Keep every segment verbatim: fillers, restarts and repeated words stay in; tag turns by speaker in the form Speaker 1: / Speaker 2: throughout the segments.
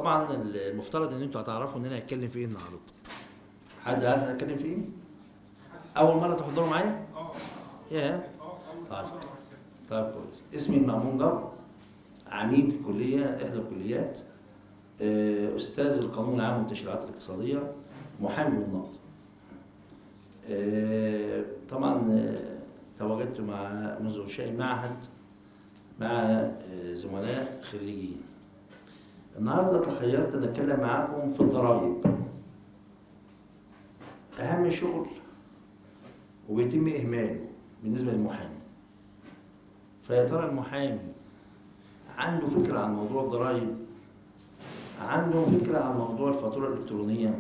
Speaker 1: طبعا المفترض ان انتوا هتعرفوا ان انا هتكلم في ايه النهارده. حد عارف انا هتكلم في ايه؟ اول مره تحضروا معايا؟ اه ياه طيب طيب كويس. اسمي مأمون جبر، عميد كليه احدى الكليات، استاذ القانون العام والتشريعات الاقتصاديه، محامي بالنقد. طبعا تواجدت مع منذ انشاء المعهد مع زملاء خريجين. النهارده تخيلت ان اتكلم معاكم في الضرائب، اهم شغل وبيتم اهماله بالنسبه للمحامي. فيا ترى المحامي عنده فكره عن موضوع الضرائب؟ عنده فكره عن موضوع الفاتوره الالكترونيه؟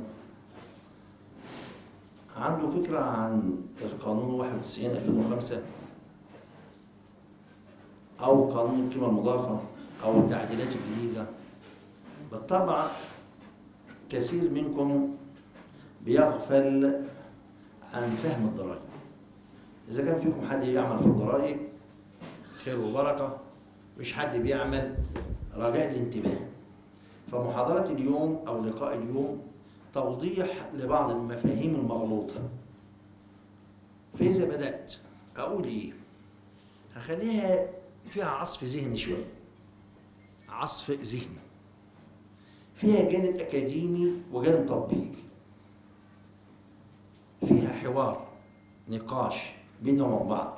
Speaker 1: عنده فكره عن القانون واحد وتسعين ألفين وخمسة او قانون القيمه المضافه او التعديلات الجديده؟ بالطبع كثير منكم بيغفل عن فهم الضرائب. إذا كان فيكم حد يعمل في الضرائب خير وبركة، مش حد بيعمل رجاء الانتباه. فمحاضرة اليوم أو لقاء اليوم توضيح لبعض المفاهيم المغلوطة. فإذا بدأت أقول إيه؟ هخليها فيها عصف ذهني شوية، عصف ذهني، فيها جانب أكاديمي وجانب تطبيقي، فيها حوار نقاش بيننا وبين بعض،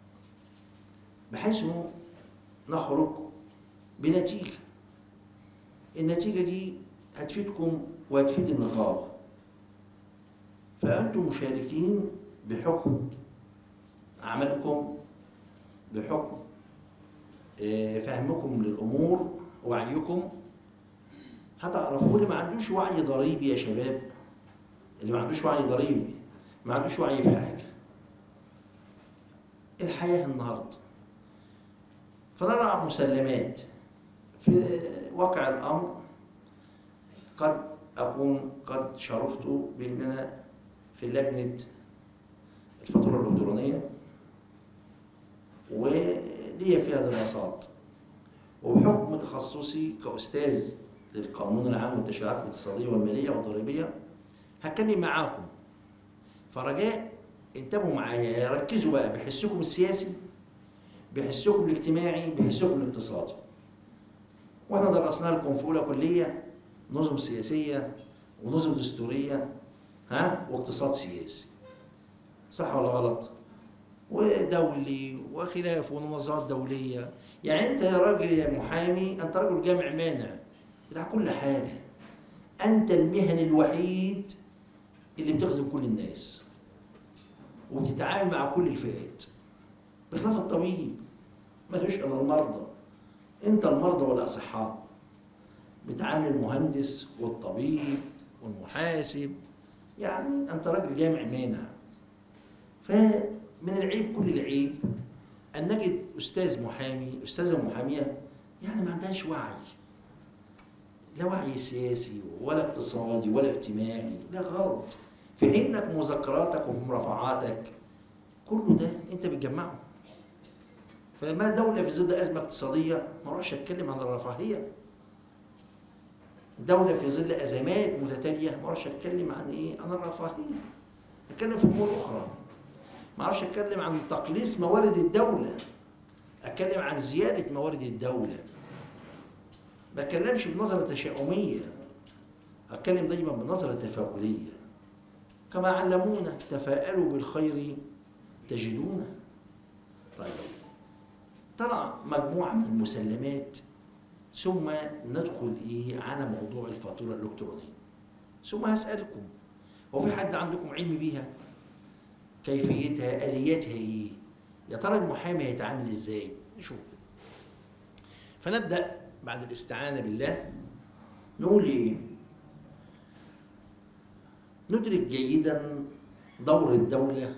Speaker 1: بحيث نخرج بنتيجة. النتيجة دي هتفيدكم وهتفيد النقابة، فأنتم مشاركين بحكم عملكم، بحكم فهمكم للأمور، وعيكم. هتعرفوا اللي ما عندوش وعي ضريبي يا شباب، اللي ما عندوش وعي ضريبي ما عندوش وعي في حاجة. الحياة النهاردة فنضع مسلمات في واقع الأمر. قد أكون قد شرفت بأن أنا في لجنة الفاتورة الإلكترونية ولي فيها دراسات، وبحكم تخصصي كأستاذ للقانون العام والتشريعات الاقتصادية والمالية والضريبية هتكلم معاكم. فرجاء انتبهوا معايا، ركزوا بقى بحسكم السياسي، بحسكم الاجتماعي، بحسكم الاقتصادي. واحنا درسنا لكم في اولى كليه نظم سياسيه ونظم دستوريه، ها، واقتصاد سياسي، صح ولا غلط؟ ودولي وخلاف ومنظمات دوليه. يعني انت يا راجل يا محامي، انت راجل جامع مانع بتاع كل حاجه. انت المهني الوحيد اللي بتخدم كل الناس وبتتعامل مع كل الفئات، بخلاف الطبيب ملوش الا المرضى. انت المرضى والاصحاء، بتعامل المهندس والطبيب والمحاسب. يعني انت راجل جامع مانع. فمن العيب كل العيب ان نجد استاذ محامي، استاذه محاميه يعني ما عندهاش وعي، لا وعي سياسي ولا اقتصادي ولا اجتماعي. لا، غلط. في حينك مذكراتك ومرافعاتك كله ده انت بتجمعه. فما دولة في ظل أزمة اقتصادية ما اروحش اتكلم عن الرفاهية. دولة في ظل أزمات متتالية ما اروحش اتكلم عن ايه؟ عن الرفاهية. اتكلم في أمور أخرى. ما اعرفش اتكلم عن تقليص موارد الدولة، اتكلم عن زيادة موارد الدولة. ما اتكلمش بنظرة تشاؤمية، اتكلم دايما بنظرة تفاؤلية. كما علمونا تفاءلوا بالخير تجدونه. طيب، طلع مجموعة من المسلمات، ثم ندخل ايه على موضوع الفاتورة الإلكترونية. ثم هسألكم، هو في حد عندكم علم بيها؟ كيفيتها، آلياتها ايه؟ يا ترى المحامي هيتعامل ازاي؟ نشوف. فنبدأ بعد الاستعانة بالله نقول ايه؟ ندرك جيدا دور الدولة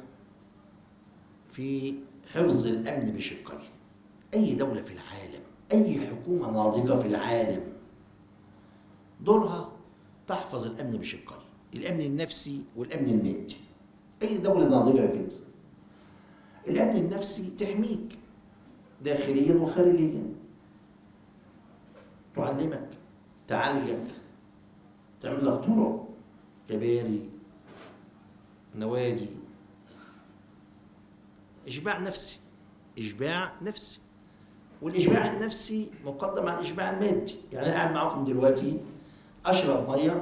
Speaker 1: في حفظ الأمن بشقين. أي دولة في العالم، أي حكومة ناضجة في العالم دورها تحفظ الأمن بشقين، الأمن النفسي والأمن المادي. أي دولة ناضجة كده. الأمن النفسي تحميك داخليا وخارجيا، تعلمك تعالجك، تعمل لك طرق، كباري، نوادي، إشباع نفسي، إشباع نفسي. والإشباع النفسي مقدم على الإشباع المادي. يعني أنا قاعد معاكم دلوقتي أشرب مية،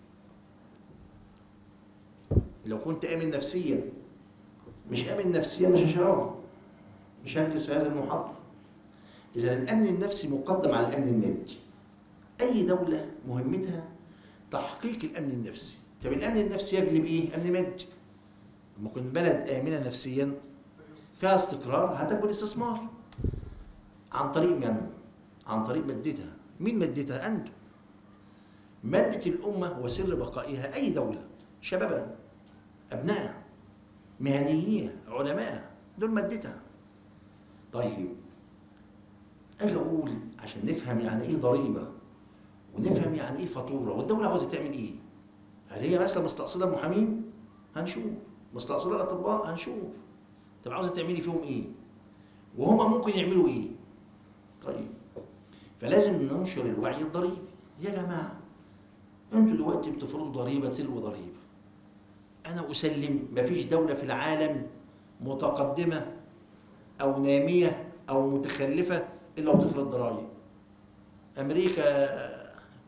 Speaker 1: لو كنت آمن نفسيا، مش آمن نفسيا مش هشربها، مش هجلس في هذه المحاضرة. إذا الأمن النفسي مقدم على الأمن المادي. أي دولة مهمتها تحقيق الأمن النفسي. طب الأمن النفسي يجلب إيه؟ أمن مادي. لما تكون بلد آمنة نفسيا فيها استقرار هتجلب الاستثمار. عن طريق من؟ عن طريق مادتها. مين مادتها؟ أنتم. مادة الأمة هو سر بقائها. أي دولة شبابها، أبنائها، مهنيين، علماء، دول مادتها. طيب أجي أقول عشان نفهم يعني إيه ضريبة ونفهم يعني إيه فاتورة، والدولة عاوزة تعمل إيه؟ هل هي مثلا مستقصدة المحامين؟ هنشوف. مستقصدة الأطباء؟ هنشوف. طب عاوزة تعملي فيهم إيه؟ وهم ممكن يعملوا إيه؟ طيب فلازم ننشر الوعي الضريبي. يا جماعة أنتوا دلوقتي بتفرضوا ضريبة تلو ضريبة. أنا أسلم مفيش دولة في العالم متقدمة أو نامية أو متخلفة إلا وبتفرض ضرائب. أمريكا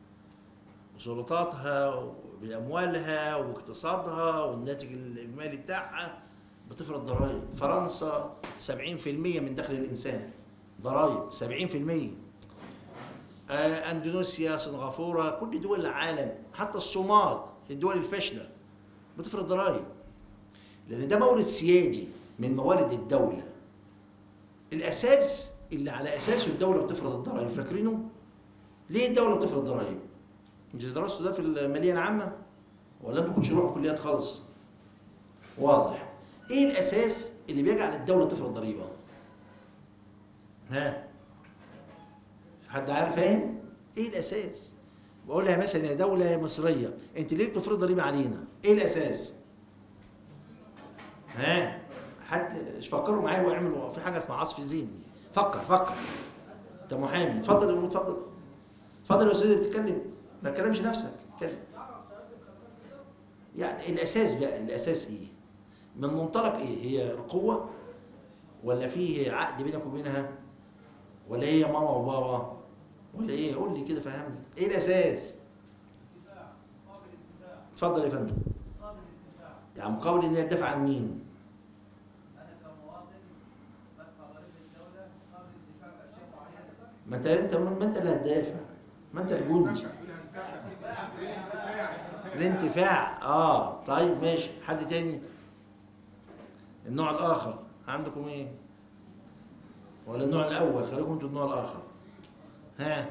Speaker 1: وسلطاتها بأموالها واقتصادها والناتج الإجمالي بتاعها بتفرض ضرائب. فرنسا سبعين في المية من دخل الإنسان ضرائب، سبعين في المية. آه أندونيسيا، سنغافورة، كل دول العالم، حتى الصومال، الدول الفاشلة بتفرض ضرائب، لأن ده مورد سيادي من موارد الدولة. الأساس اللي على أساسه الدولة بتفرض الضرائب، فاكرينه؟ ليه الدولة بتفرض ضرائب؟ انتوا درستوا ده في المالية العامة؟ ولا انتوا كنتوا تروحوا كليات خالص؟ واضح. ايه الأساس اللي بيجعل الدولة تفرض ضريبة؟ ها؟ حد عارف فاهم؟ ايه الأساس؟ بقول لها مثلا يا دولة مصرية، انت ليه بتفرض ضريبة علينا؟ ايه الأساس؟ ها؟ حد فكروا معايا واعملوا في حاجة اسمها عصف ذهني. فكر فكر. انت محامي، اتفضل يا اتفضل. اتفضل يا استاذ اللي بتتكلم، ما تكلمش نفسك، اتكلم. يعني الاساس بقى، الاساس ايه؟ من منطلق ايه؟ هي القوة؟ ولا فيه عقد بينك وبينها؟ ولا هي ماما وبابا؟ ولا ايه؟ قول لي كده فهمني. ايه الاساس؟ اتفضل يا فندم. يعني مقابل ان هي تدافع عن مين؟ ما انت انت ما انت اللي هتدافع، ما انت الجندي. الانتفاع. اه طيب ماشي. حد تاني؟ النوع الاخر عندكم ايه؟ ولا النوع الاول؟ خليكم انتوا النوع الاخر. ها؟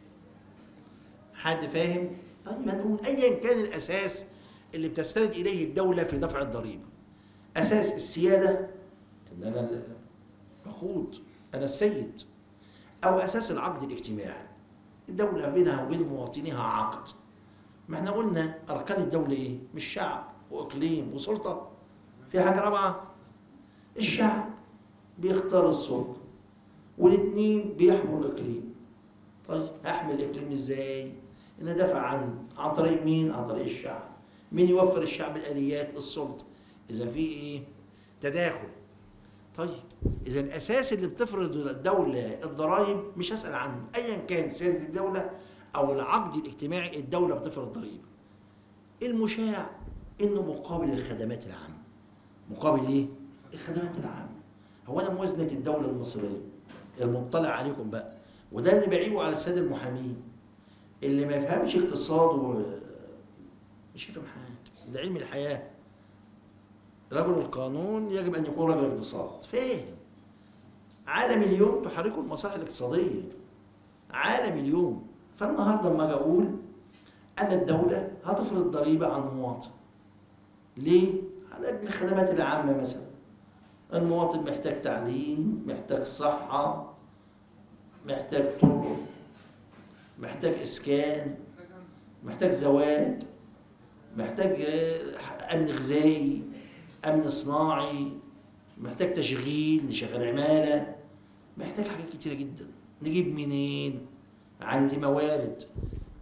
Speaker 1: حد فاهم؟ طيب هنقول ايا كان الاساس اللي بتستند اليه الدوله في دفع الضريبه. اساس السياده ان انا اللي بقود، انا السيد، او اساس العقد الاجتماعي. الدوله بينها وبين مواطنيها عقد. ما احنا قلنا اركان الدوله ايه؟ مش شعب واقليم وسلطه. في حاجه رابعه؟ الشعب بيختار السلطه والاثنين بيحموا الاقليم. طيب احمي الاقليم ازاي؟ ان ادافع عن عن طريق مين؟ عن طريق الشعب. مين يوفر الشعب الاليات؟ السلطه. اذا في ايه؟ تداخل. طيب اذا الاساس اللي بتفرض الدوله الضرائب مش هسال عنه، ايا كان سياده الدوله او العقد الاجتماعي الدوله بتفرض ضريبه. المشاع انه مقابل الخدمات العامه. مقابل ايه؟ الخدمات العامه. هو انا موازنه الدوله المصريه المطلع عليكم بقى، وده اللي بعيبه على الساده المحامين اللي ما يفهمش اقتصاد و مش يفهم حاجه. ده علم الحياه. رجل القانون يجب ان يكون رجل اقتصاد فاهم. عالم اليوم تحركه المصالح الاقتصاديه. عالم اليوم. فالنهارده لما اجي اقول ان الدوله هتفرض ضريبه عن المواطن. ليه؟ على اجل الخدمات العامه مثلا. المواطن محتاج تعليم، محتاج صحه، محتاج طرق، محتاج اسكان، محتاج زواج، محتاج امن غذائي، امن صناعي، محتاج تشغيل، نشغل عماله، محتاج حاجات كتيره جدا. نجيب منين؟ عندي موارد.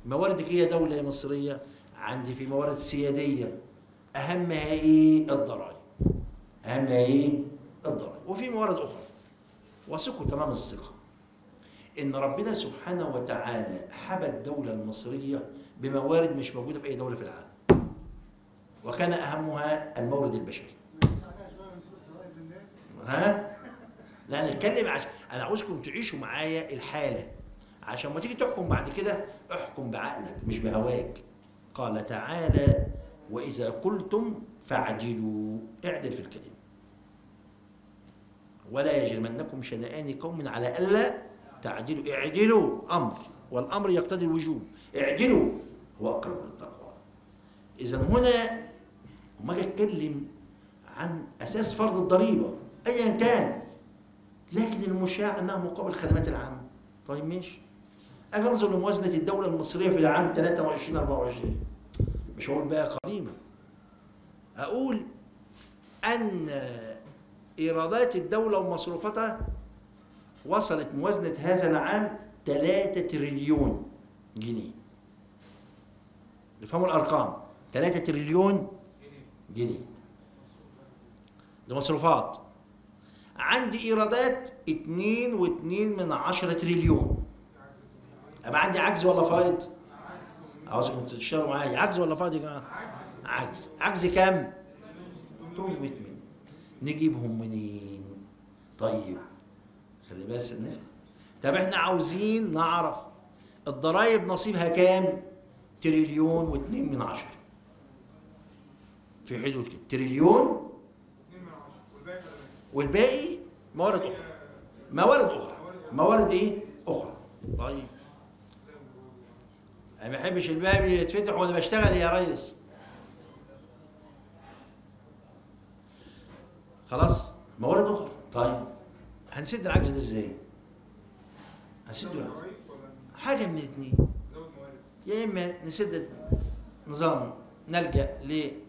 Speaker 1: مواردك هي دولة مصرية، عندي في موارد سيادية أهمها إيه؟ الضرائب. أهمها إيه؟ الضرائب. وفي موارد أخرى، وثقوا تمام الثقة إن ربنا سبحانه وتعالى حبى الدولة المصرية بموارد مش موجودة في أي دولة في العالم، وكان أهمها المورد البشري. ها؟ لا نتكلم عشان أنا عاوزكم تعيشوا معايا الحالة، عشان ما تيجي تحكم بعد كده احكم بعقلك مش بهواك. قال تعالى: وإذا قلتم فاعدلوا، اعدل في الكلمة. ولا يجرمنكم شنآن قوم على ألا تعدلوا، اعدلوا أمر، والأمر يقتضي الوجوب، اعدلوا هو أقرب للتقوى. إذا هنا ما أجي أتكلم عن أساس فرض الضريبة أيا كان، لكن المشاع أنها مقابل الخدمات العامة. طيب ماشي، أجي أنظر لموازنة الدولة المصرية في العام ثلاثة وعشرين أربعة وعشرين، مش هقول بقى قديمة، أقول أن إيرادات الدولة ومصروفاتها وصلت موازنة هذا العام ثلاثة تريليون جنيه. نفهموا الأرقام، ثلاثة تريليون جنيه ده مصروفات. عندي إيرادات اثنين واثنين من عشرة تريليون. أبقى عندي عجز ولا فائض؟ عاوزكم تشتغلوا معايا، عجز ولا فائض يا جماعة؟ عجز. عجز كام؟ ثمانمائة مليون. نجيبهم منين؟ طيب خلي بالك نفهم. طب احنا عاوزين نعرف الضرايب نصيبها كام؟ تريليون واثنين من عشرة. في حدود كده تريليون والباقي موارد اخرى. موارد اخرى. موارد ايه؟ اخرى. طيب انا ما بحبش الباب يتفتح وانا بشتغل يا ريس. خلاص موارد اخرى. طيب هنسد العجز ده ازاي؟ هنسد العجز حاجه من الاثنين، يا اما نسد نظام نلجا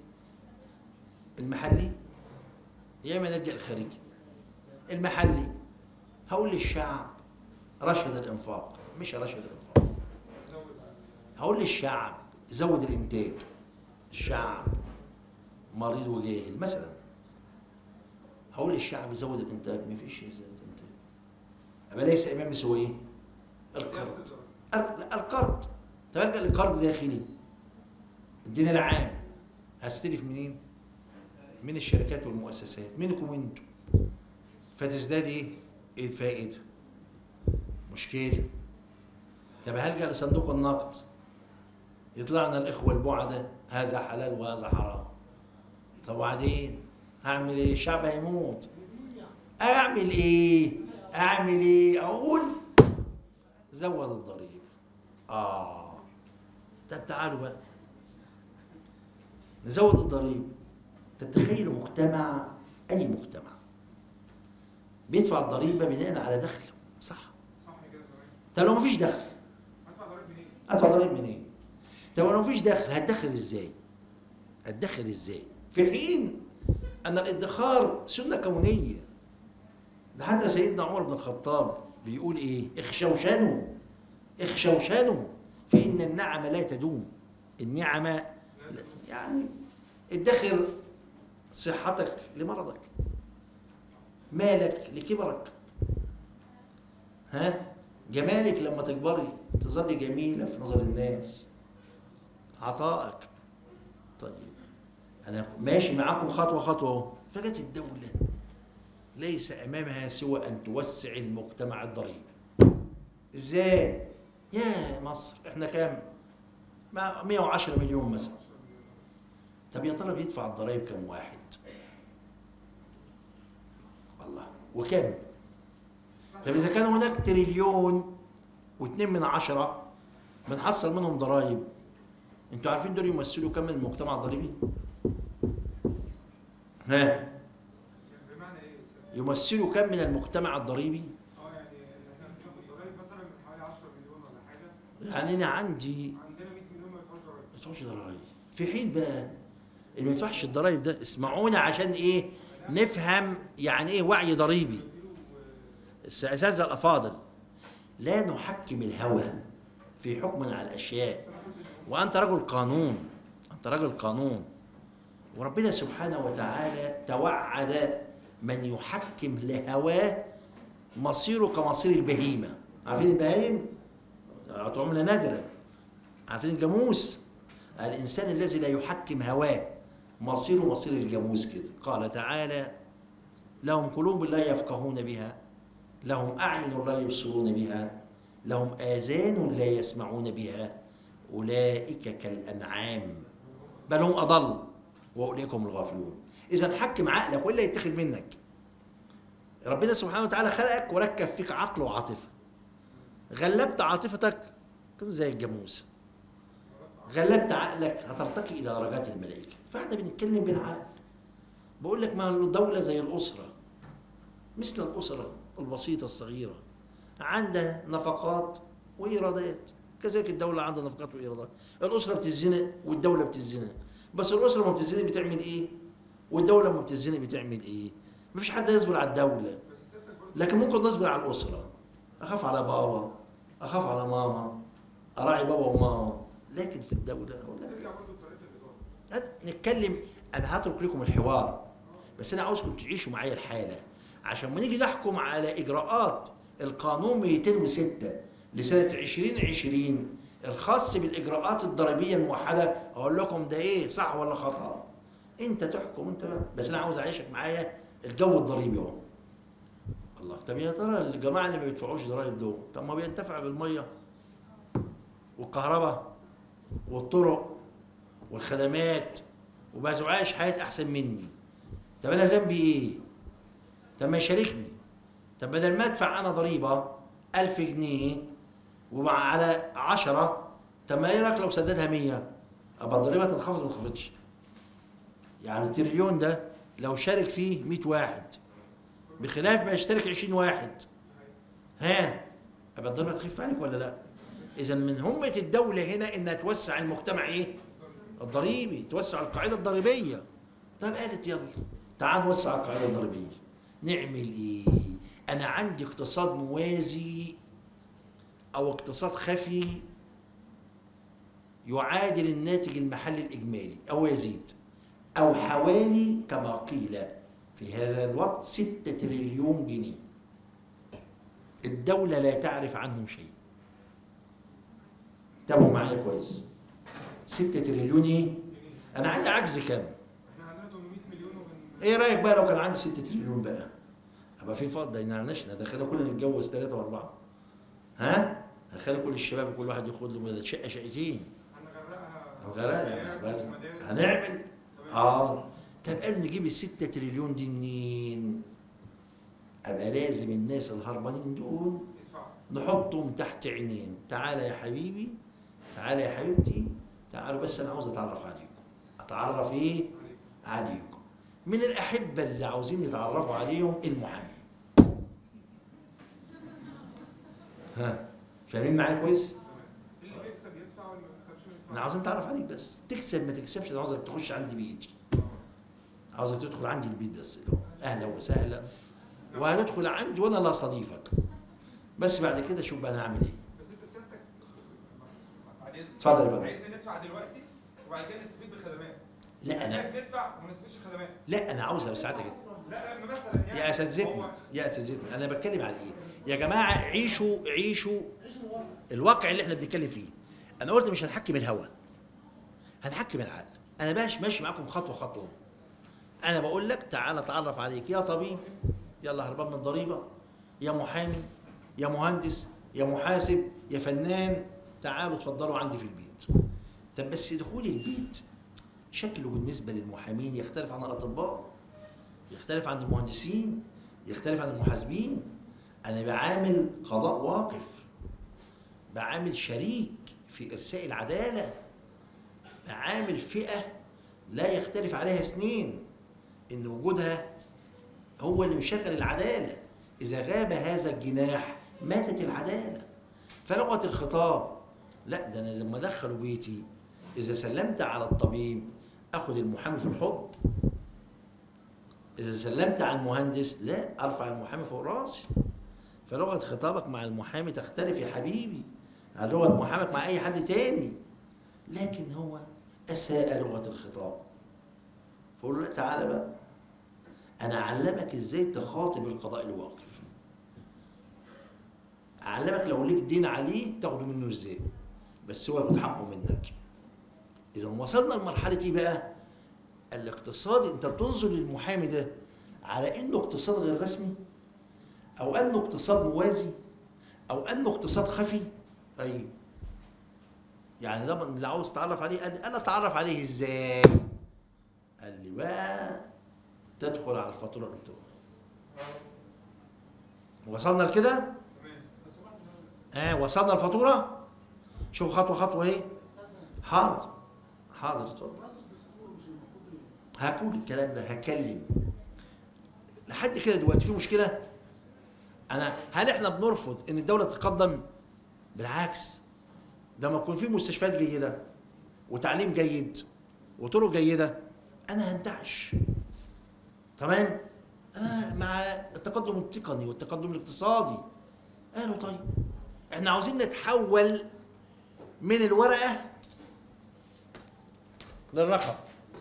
Speaker 1: للمحلي، يا اما نلجا للخارجي. المحلي هقول للشعب رشد الانفاق، مش رشد الانفاق. هقول للشعب زود الانتاج. الشعب مريض وجاهل مثلا، هقول للشعب زود الانتاج، ما فيش زياده الانتاج. أبقى ليس امامي سوى ايه؟ القرض. لا القرض. طب ارجع للقرض داخلي، الدين العام هستلف منين؟ من الشركات والمؤسسات، منكم انتوا. فتزداد ايه؟ ايه فائده؟ مشكله. طب هلجأ لصندوق النقد، يطلعنا الاخوه البعدة هذا حلال وهذا حرام. طب وبعدين هعمل ايه؟ الشعب هيموت. اعمل ايه؟ اعمل ايه؟ اقول زود الضريبه. اه طب تعالوا بقى نزود الضريبه. طب تخيلوا مجتمع، اي مجتمع بيدفع الضريبه بناء على دخله، صح؟
Speaker 2: صح كده تمام.
Speaker 1: طب لو مفيش دخل
Speaker 2: هدفع ضريبه منين؟
Speaker 1: ادفع ضريبه منين؟ طب لو مفيش دخل هتدخل ازاي؟ هتدخل ازاي؟ في حين ان الادخار سنه كونيه. ده حتى سيدنا عمر بن الخطاب بيقول ايه؟ اخشوشنوا اخشوشنوا فان النعم لا تدوم. النعمه يعني ادخر صحتك لمرضك، مالك لكبرك، ها جمالك لما تكبري تظلي جميله في نظر الناس، عطائك. طيب انا ماشي معاكم خطوه خطوه اهو. فجت الدوله ليس امامها سوى ان توسع المجتمع الضريبي. ازاي؟ يا مصر احنا كام؟ مئة وعشرة مليون مثلا. طب يا ترى بيدفع الضرائب كم واحد؟ الله، وكم؟ طب اذا كان هناك تريليون واثنين من عشرة بنحصل منهم ضرائب، انتوا عارفين دول يمثلوا كم من المجتمع الضريبي؟ ها؟
Speaker 2: بمعنى ايه؟
Speaker 1: يمثلوا كم من المجتمع الضريبي؟
Speaker 2: اه يعني احنا بناخد ضرايب مثلا من حوالي عشرة مليون ولا حاجه.
Speaker 1: يعني انا عندي
Speaker 2: عندنا مئة مليون ما يدفعوش ضرايب.
Speaker 1: ما يدفعوش ضرايب، في حين بقى اللي ما يدفعش الضرايب ده، اسمعونا عشان ايه؟ نفهم يعني ايه وعي ضريبي. الاساتذه الافاضل، لا نحكم الهوى في حكم على الاشياء، وانت رجل قانون، انت رجل قانون. وربنا سبحانه وتعالى توعد من يحكم لهواه مصيره كمصير البهيمه. عارفين البهايم؟ عمله نادره. عارفين الجاموس؟ الانسان الذي لا يحكم هواه مصيره مصير الجاموس كده. قال تعالى: لهم قلوب لا يفقهون بها، لهم أعين لا يبصرون بها، لهم آذان لا يسمعون بها، أولئك كالأنعام بل هم أضل وأولئك هم الغافلون. إذا حكم عقلك وإلا يتخذ منك. ربنا سبحانه وتعالى خلقك وركب فيك عقل وعاطفة. غلبت عاطفتك كنت زي الجاموس، غلبت عقلك هترتقي إلى درجات الملائكة. فاحنا بنتكلم بالعقل. بقول لك ما الدولة زي الأسرة، مثل الأسرة البسيطة الصغيرة، عندها نفقات وإيرادات، كذلك الدولة عندها نفقات وإيرادات. الأسرة بتزنق والدولة بتزنق، بس الأسرة ما بتزنق بتعمل إيه؟ والدولة ما بتزنق بتعمل إيه؟ مفيش حد يصبر على الدولة، لكن ممكن نصبر على الأسرة. أخاف على بابا، أخاف على ماما، أراعي بابا وماما، لكن في الدولة لا. نتكلم، أنا هترك لكم الحوار، بس أنا عاوزكم تعيشوا معايا الحالة، عشان ما نيجي نحكم على إجراءات القانون مئتين وستة لسنة عشرين عشرين الخاص بالإجراءات الضريبية الموحدة، أقول لكم ده إيه صح ولا خطأ. أنت تحكم أنت بقى، بس أنا عاوز أعيشك معايا الجو الضريبي أهو. الله، طب يا ترى الجماعة اللي ما بيدفعوش ضرايب دول، طب ما بينتفع بالمية والكهرباء والطرق والخدمات وبقى عايش حياة أحسن مني. طب أنا ذنبي إيه؟ طب ما يشاركني. طب بدل ما أدفع أنا ضريبة ألف جنيه ومع على عشرة، طب ما إيه رأيك لو سددها مية؟ أبقى الضريبة تنخفض ولا ما تنخفضش؟ يعني التريليون ده لو شارك فيه مية واحد بخلاف ما يشترك عشرين واحد، ها أبقى الضريبة تخف عليك ولا لا؟ إذا من همة الدولة هنا إنها توسع المجتمع إيه؟ الضريبي، توسع القاعدة الضريبية. طب قالت يلا تعال نوسع القاعدة الضريبية. نعمل إيه؟ أنا عندي اقتصاد موازي أو اقتصاد خفي يعادل الناتج المحلي الإجمالي أو يزيد، أو حوالي كما قيل في هذا الوقت ستة تريليون جنيه. الدولة لا تعرف عنهم شيء. انتبهوا معايا كويس. ستة تريليون ايه؟ أنا عندي عجز كام؟
Speaker 2: احنا عندنا ثمانمائة مليون وبن...
Speaker 1: إيه رأيك بقى لو كان عندي ستة تريليون بقى؟ أبقى في فضة ينعنشنا، ده خلينا كلنا نتجوز ثلاثة وأربعة. ها؟ هنخلي كل الشباب كل واحد ياخد له شقة شقتين.
Speaker 2: هنغرقها
Speaker 1: هنغرقها هنعمل اه. طب قالوا نجيب الستة تريليون دي منين؟ أبقى لازم الناس الهربانين دول نحطهم تحت عينين. تعالى يا حبيبي، تعالى يا حبيبتي، تعالوا بس أنا عاوز أتعرف عليكم. أتعرف إيه؟ عليكم. من الأحبة اللي عاوزين يتعرفوا عليهم المحامي. ها فاهمين معايا كويس؟
Speaker 2: اللي بيكسب يدفع واللي ما بيكسبش ما يدفعش.
Speaker 1: أنا عاوز أتعرف عليك بس، تكسب ما تكسبش أنا عاوزك تخش عندي بيتي. عاوزك تدخل عندي البيت بس، أهلا وسهلا، وهتدخل عندي وأنا اللي هستضيفك. بس بعد كده شوف بقى أنا أعمل إيه.
Speaker 2: بس انت سيادتك بعد اذنك
Speaker 1: اتفضل يا فندم.
Speaker 2: عايزني ندفع دلوقتي وبعد كده نستفيد بخدمات.
Speaker 1: لا أنا
Speaker 2: خايف ندفع وما نستفيدش خدمات.
Speaker 1: لا أنا عاوز ساعتك
Speaker 2: لا لما مثلا يعني
Speaker 1: يا اساتذتنا يا اساتذتنا انا بتكلم على ايه؟ يا جماعه عيشوا عيشوا الواقع اللي احنا بنتكلم فيه. انا قلت مش هنحكم الهوى، هنحكم العقل. انا باش ماشي معاكم خطوه خطوه. انا بقول لك تعالى اتعرف عليك يا طبيب، يلا هربان من الضريبه، يا محامي، يا مهندس، يا محاسب، يا فنان، تعالوا اتفضلوا عندي في البيت. طب بس دخول البيت شكله بالنسبه للمحامين يختلف عن الاطباء، يختلف عن المهندسين، يختلف عن المحاسبين. أنا بعامل قضاء واقف، بعامل شريك في إرساء العدالة، بعامل فئة لا يختلف عليها اثنين، إن وجودها هو اللي مشغل العدالة. إذا غاب هذا الجناح ماتت العدالة. فلغة الخطاب لا، ده أنا لما أدخله بيتي إذا سلمت على الطبيب أخذ المحامي في الحضن، إذا سلمت على المهندس لا أرفع المحامي فوق راسي. فلغة خطابك مع المحامي تختلف يا حبيبي لغة محامك مع أي حد تاني، لكن هو أساء لغة الخطاب. فقول له تعالى بقى أنا أعلمك إزاي تخاطب القضاء الواقف، أعلمك لو ليك دين عليه تاخده منه إزاي، بس هو ياخد حقه منك. إذا وصلنا لمرحلة إيه بقى؟ الاقتصاد. أنت بتنظر للمحامي ده على إنه اقتصاد غير رسمي، أو أنه اقتصاد موازي، أو أنه اقتصاد خفي. أيوه، يعني ده اللي عاوز تعرف عليه. قال لي أنا أتعرف عليه إزاي؟ قال لي بقى تدخل على الفاتورة الإلكترونية. وصلنا لكده؟ اه وصلنا الفاتورة. شوف خطوة خطوة ايه؟ حاضر حاضر اتفضل. هقول الكلام ده، هتكلم لحد كده دلوقتي في مشكلة؟ أنا هل إحنا بنرفض إن الدولة تتقدم؟ بالعكس، ده ما يكون في مستشفيات جيدة وتعليم جيد وطرق جيدة أنا هنتعش. تمام؟ أنا مع التقدم التقني والتقدم الاقتصادي. قالوا طيب إحنا عاوزين نتحول من الورقة للرقم.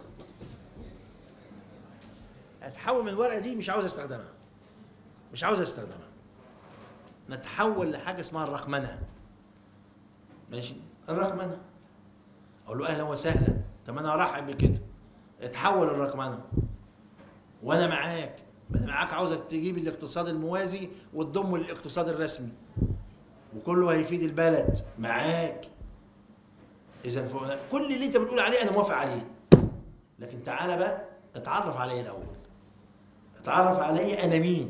Speaker 1: أتحول من الورقة دي مش عاوز أستخدمها، مش عاوز أستخدمها. نتحول لحاجة اسمها الرقمنة. ماشي؟ الرقمنة. أقول له أهلا وسهلا. طب أنا أرحب بكده. اتحول الرقمنة وأنا معاك. أنا معاك، عاوزك تجيب الاقتصاد الموازي وتضمه للاقتصاد الرسمي وكله هيفيد البلد. معاك. إذا كل اللي أنت بتقول عليه أنا موافق عليه، لكن تعالى بقى اتعرف عليه الأول. اتعرف عليه أنا مين؟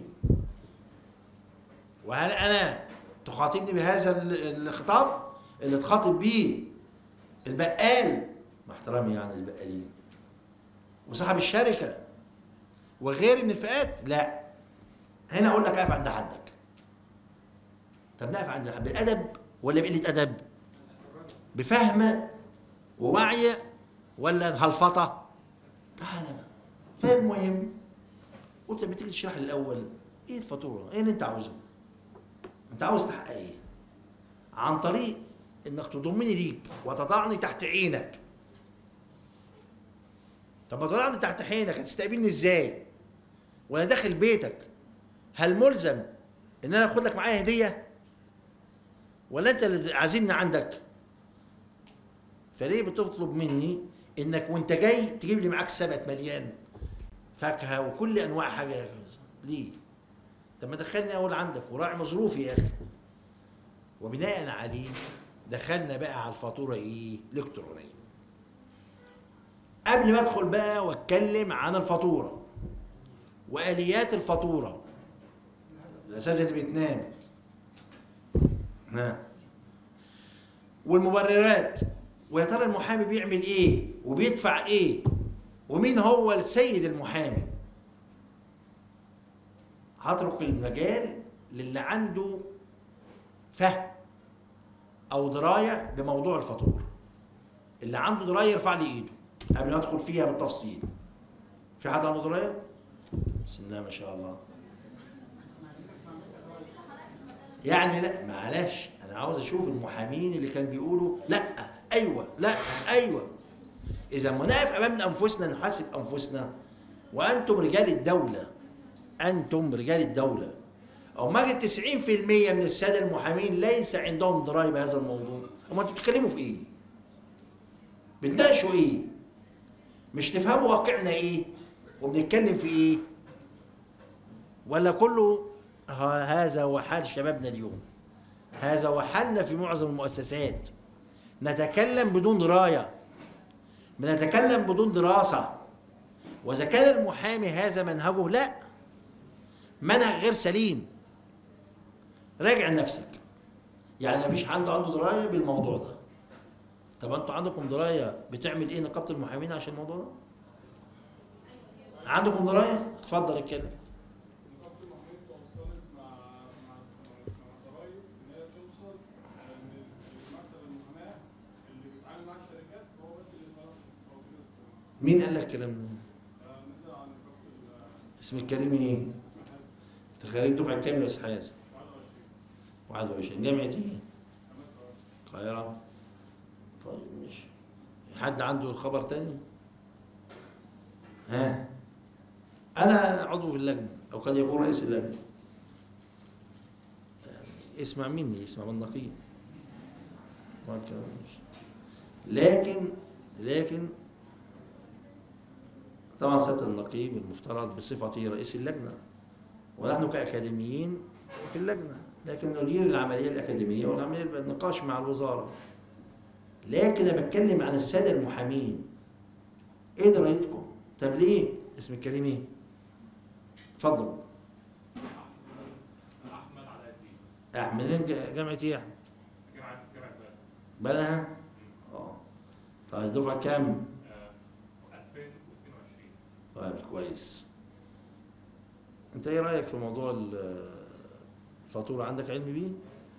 Speaker 1: وهل أنا تخاطبني بهذا الخطاب اللي تخاطب بيه البقال، مع احترامي يعني البقالين، وصاحب الشركة وغيري من الفئات؟ لا، هنا أقول لك أقف عند حدك. طب نقف عند حد بالأدب ولا بقلة أدب؟ بفهم ووعي ولا هلفطة؟ تعالى بقى. فالمهم قلت لما تيجي تشرح لي الأول إيه الفاتورة؟ إيه اللي أنت عاوزه؟ أنت عاوز تحقق إيه؟ عن طريق إنك تضمني ليك وتضعني تحت عينك. طب ما تضعني تحت عينك هتستقبلني إزاي؟ وأنا داخل بيتك هل ملزم إن أنا آخد لك معايا هدية؟ ولا أنت اللي عازمني عندك؟ فليه بتطلب مني إنك وأنت جاي تجيب لي معاك سبت مليان فاكهة وكل أنواع حاجة؟ ليه؟ طب ما دخلني أول عندك وراعي مظروفي يا أخي. وبناء عليه دخلنا بقى على الفاتورة إيه؟ الإلكترونية. قبل ما أدخل بقى وأتكلم عن الفاتورة وآليات الفاتورة، الأساس اللي بيتنام ها، والمبررات، ويا ترى المحامي بيعمل إيه وبيدفع إيه ومين هو السيد المحامي. هترك المجال للي عنده فهم أو دراية بموضوع الفاتورة. اللي عنده دراية يرفع لي إيده قبل ما أدخل فيها بالتفصيل. في حد عنده دراية؟ بسم الله ما شاء الله. يعني لا معلش، أنا عاوز أشوف المحامين اللي كانوا بيقولوا لا أيوه لا أيوه. إذا ما نقف أمام أنفسنا نحاسب أنفسنا. وأنتم رجال الدولة، أنتم رجال الدولة. أو ما تسعين في المية من السادة المحامين ليس عندهم دراية بهذا الموضوع. أما أنتوا بتتكلموا في إيه؟ بتناقشوا إيه؟ مش تفهموا واقعنا إيه؟ وبنتكلم في إيه؟ ولا كله هذا هو حال شبابنا اليوم. هذا هو حالنا في معظم المؤسسات. نتكلم بدون دراية، بنتكلم بدون دراسة. وإذا كان المحامي هذا منهجه، لا، منهج غير سليم. راجع نفسك. يعني مفيش حد عنده دراية بالموضوع ده. طب انتوا عندكم دراية بتعمل ايه نقابة المحامين عشان الموضوع ده؟ عندكم دراية؟ اتفضل اتكلم.
Speaker 2: نقابة المحامين توصلت مع مع مع الضرايب ان هي توصل ان مكتب المحاماة اللي بيتعامل مع الشركات هو بس اللي يتعرف.
Speaker 1: مين قال لك الكلام ده؟
Speaker 2: نزل عن نقابة.
Speaker 1: اسم الكريم ايه؟ انت خريج دفعة كام يا استاذ حازم؟ واحد وعشرين. جامعة ايه؟ القاهرة. طيب ماشي. حد عنده الخبر تاني؟ ها؟ أنا عضو في اللجنة أو قد يكون رئيس اللجنة. يعني اسمع مني، اسمع من النقيب. لكن لكن طبعا سيادة النقيب المفترض بصفته رئيس اللجنة، ونحن كأكاديميين في اللجنة، لكن ندير العملية الأكاديمية والعملية النقاش مع الوزارة. لكن أنا بتكلم عن السادة المحامين. إيه درايتكم؟ طب ليه؟ اسم الكريم إيه؟ اتفضل.
Speaker 2: احمد علاء الدين.
Speaker 1: أحمد جامعة إيه؟
Speaker 2: جامعه جامعه
Speaker 1: بلها؟ اه. طيب دفعة كام؟
Speaker 2: ألفين واثنين وعشرين.
Speaker 1: طيب كويس. انت ايه رايك في موضوع الفاتوره؟ عندك علم بيه؟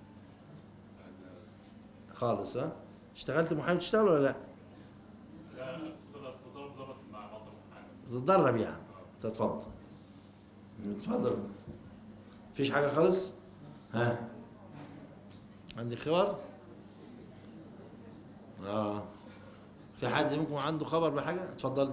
Speaker 1: خالص. ها؟ اشتغلت محامي تشتغل ولا لا؟
Speaker 2: لا بدرس بدرس بدرس مع مصر محامي.
Speaker 1: بتتدرب يعني؟ تتفضل. اتفضل. مفيش حاجه خالص؟ ها؟ عندك خبر؟ اه. في حد ممكن عنده خبر بحاجه؟ اتفضل.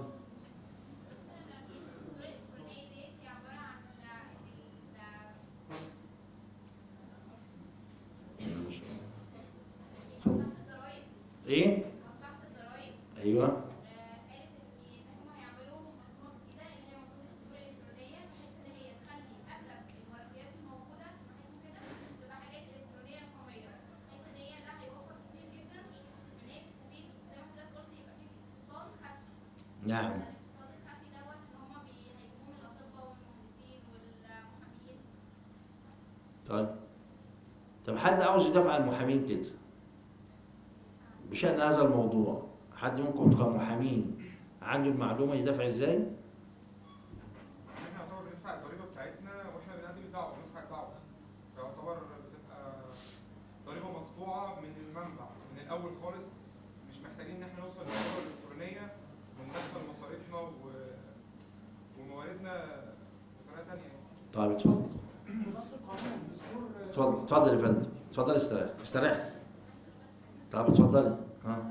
Speaker 1: ايه؟
Speaker 3: مصلحة الضرايب
Speaker 1: ايوه.
Speaker 3: قالت ان هم هيعملوا منظومة جديدة اللي هي منظومة الفاتورة الإلكترونية، بحيث ان هي تخلي اغلب الورقيات الموجودة معاكم كده تبقى حاجات إلكترونية رقمية، بحيث ان هي ده هيوفر كتير جدا من هي تستفيد زي ما حضرتك قلت يبقى في اقتصاد خفي.
Speaker 1: نعم.
Speaker 3: الاقتصاد الخفي دوت ان هم هيجيبوه من الأطباء والمهندسين والمحامين.
Speaker 1: طيب. طب حد عاوز يدافع عن المحامين كده بشأن هذا الموضوع؟ حد ممكن كمحامين عنده المعلومة يدافع ازاي؟
Speaker 4: احنا يعتبر بندفع الضريبه بتاعتنا واحنا بنقدم الدعوه، بندفع الدعوه. يعتبر بتبقى ضريبه مقطوعه من المنبع من الاول خالص، مش محتاجين ان احنا نوصل للضريبه الالكترونيه وندخل مصاريفنا و... ومواردنا بطريقه ثانيه.
Speaker 1: طيب اتفضل. اتفضل اتفضل يا فندم، اتفضل استريح استريح. طب اتفضلي. ها.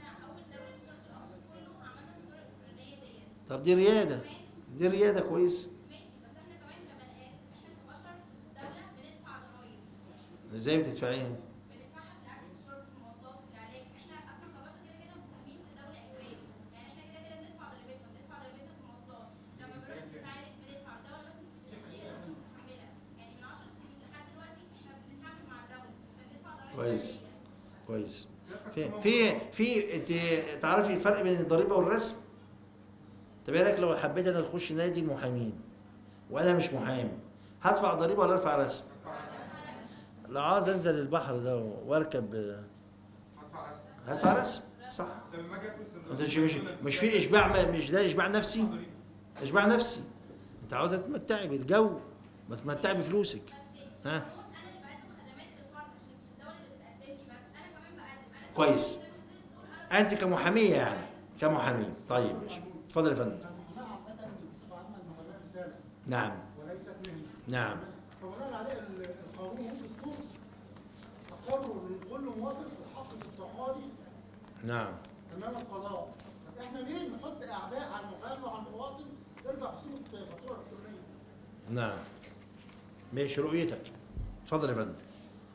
Speaker 1: طب دي رياده، دي رياده كويس.
Speaker 3: ماشي، بس احنا كمان كبني ادم، احنا كبشر دوله بندفع ضرايب.
Speaker 1: ازاي بتدفعيها؟
Speaker 3: بندفعها في الاكل في الشرب في المواصلات في العلاج، احنا اصلا كبشر كده كده مساهمين في الدوله اجباري، يعني احنا كده كده بندفع ضريبتنا، بندفع ضريبتنا في المواصلات، لما بنروح نتعالج بندفع، الدوله بس متحمله، يعني من عشر سنين لحد دلوقتي احنا بنتعامل مع الدوله، بندفع ضرايب.
Speaker 1: كويس كويس. في في في انت تعرفي الفرق بين الضريبه والرسم؟ طب ايه رايك لو حبيت انا اخش نادي المحامين وانا مش محامي، هدفع ضريبه ولا ارفع رسم؟ لو عاوز انزل البحر ده واركب
Speaker 4: هدفع رسم.
Speaker 1: هدفع رسم، صح؟
Speaker 4: طب لما اجي اكل
Speaker 1: انت
Speaker 4: سندوتش
Speaker 1: مش مش مش في اشباع، مش ده اشباع نفسي؟ اشباع نفسي. انت عاوزه تتمتعي بالجو، ما تتمتعي بفلوسك. ها؟
Speaker 3: انا اللي بقدم خدمات للفرد، مش الدوله اللي بتقدم لي بس، انا كمان بقدم. انا
Speaker 1: كويس. انت كمحاميه يعني، كمحاميه. طيب ماشي. اتفضل يا فندم.
Speaker 5: المحاماه عامه بصفه عامه المحاماه رساله
Speaker 1: نعم.
Speaker 5: وليست مهنه.
Speaker 1: نعم.
Speaker 5: فبناء عليه القانون والدستور اقروا لكل مواطن الحق في التقاضي
Speaker 1: نعم.
Speaker 5: امام القضاء. طب احنا ليه نحط اعباء على المحامي وعلى المواطن ترجع في صوره فاتوره الكترونيه؟
Speaker 1: نعم. ماشي رؤيتك. اتفضل يا فندم.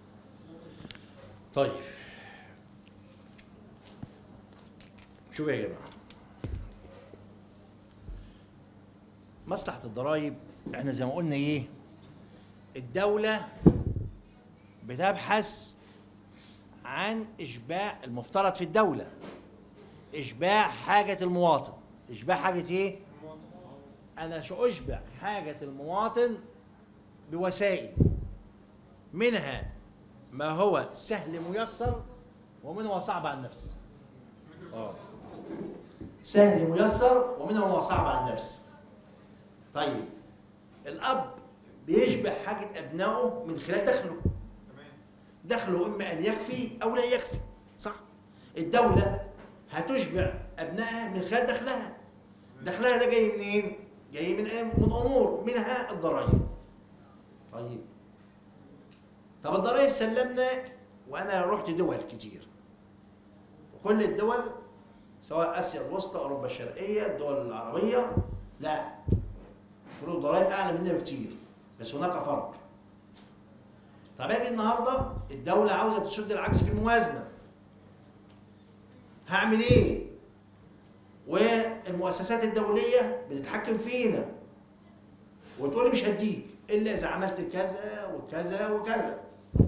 Speaker 1: طيب شوفوا يا جماعه، مصلحه الضرائب احنا زي ما قلنا ايه؟ الدوله بتبحث عن اشباع المفترض في الدوله، اشباع حاجه المواطن. اشباع حاجه ايه؟ انا شو اشبع حاجه المواطن بوسائل، منها ما هو سهل ميسر ومنه هو صعب على النفس. اه سهل ميسر ومنه هو صعب على النفس. طيب الاب بيشبع حاجه ابنائه من خلال دخله. دخله اما ان يكفي او لا يكفي، صح؟ الدوله هتشبع ابنائها من خلال دخلها. دخلها ده جاي منين؟ جاي من من امور منها الضرائب. طيب طب الضرائب سلمنا، وانا رحت دول كتير كل الدول سواء اسيا الوسطى، اوروبا الشرقيه، الدول العربيه، لا، فروض الضرائب اعلى مننا بكتير، بس هناك فرق. طب اجي النهارده الدوله عاوزه تسد العجز في الموازنه، هعمل ايه؟ والمؤسسات الدوليه بتتحكم فينا وتقول لي مش هديك الا اذا عملت كذا وكذا وكذا.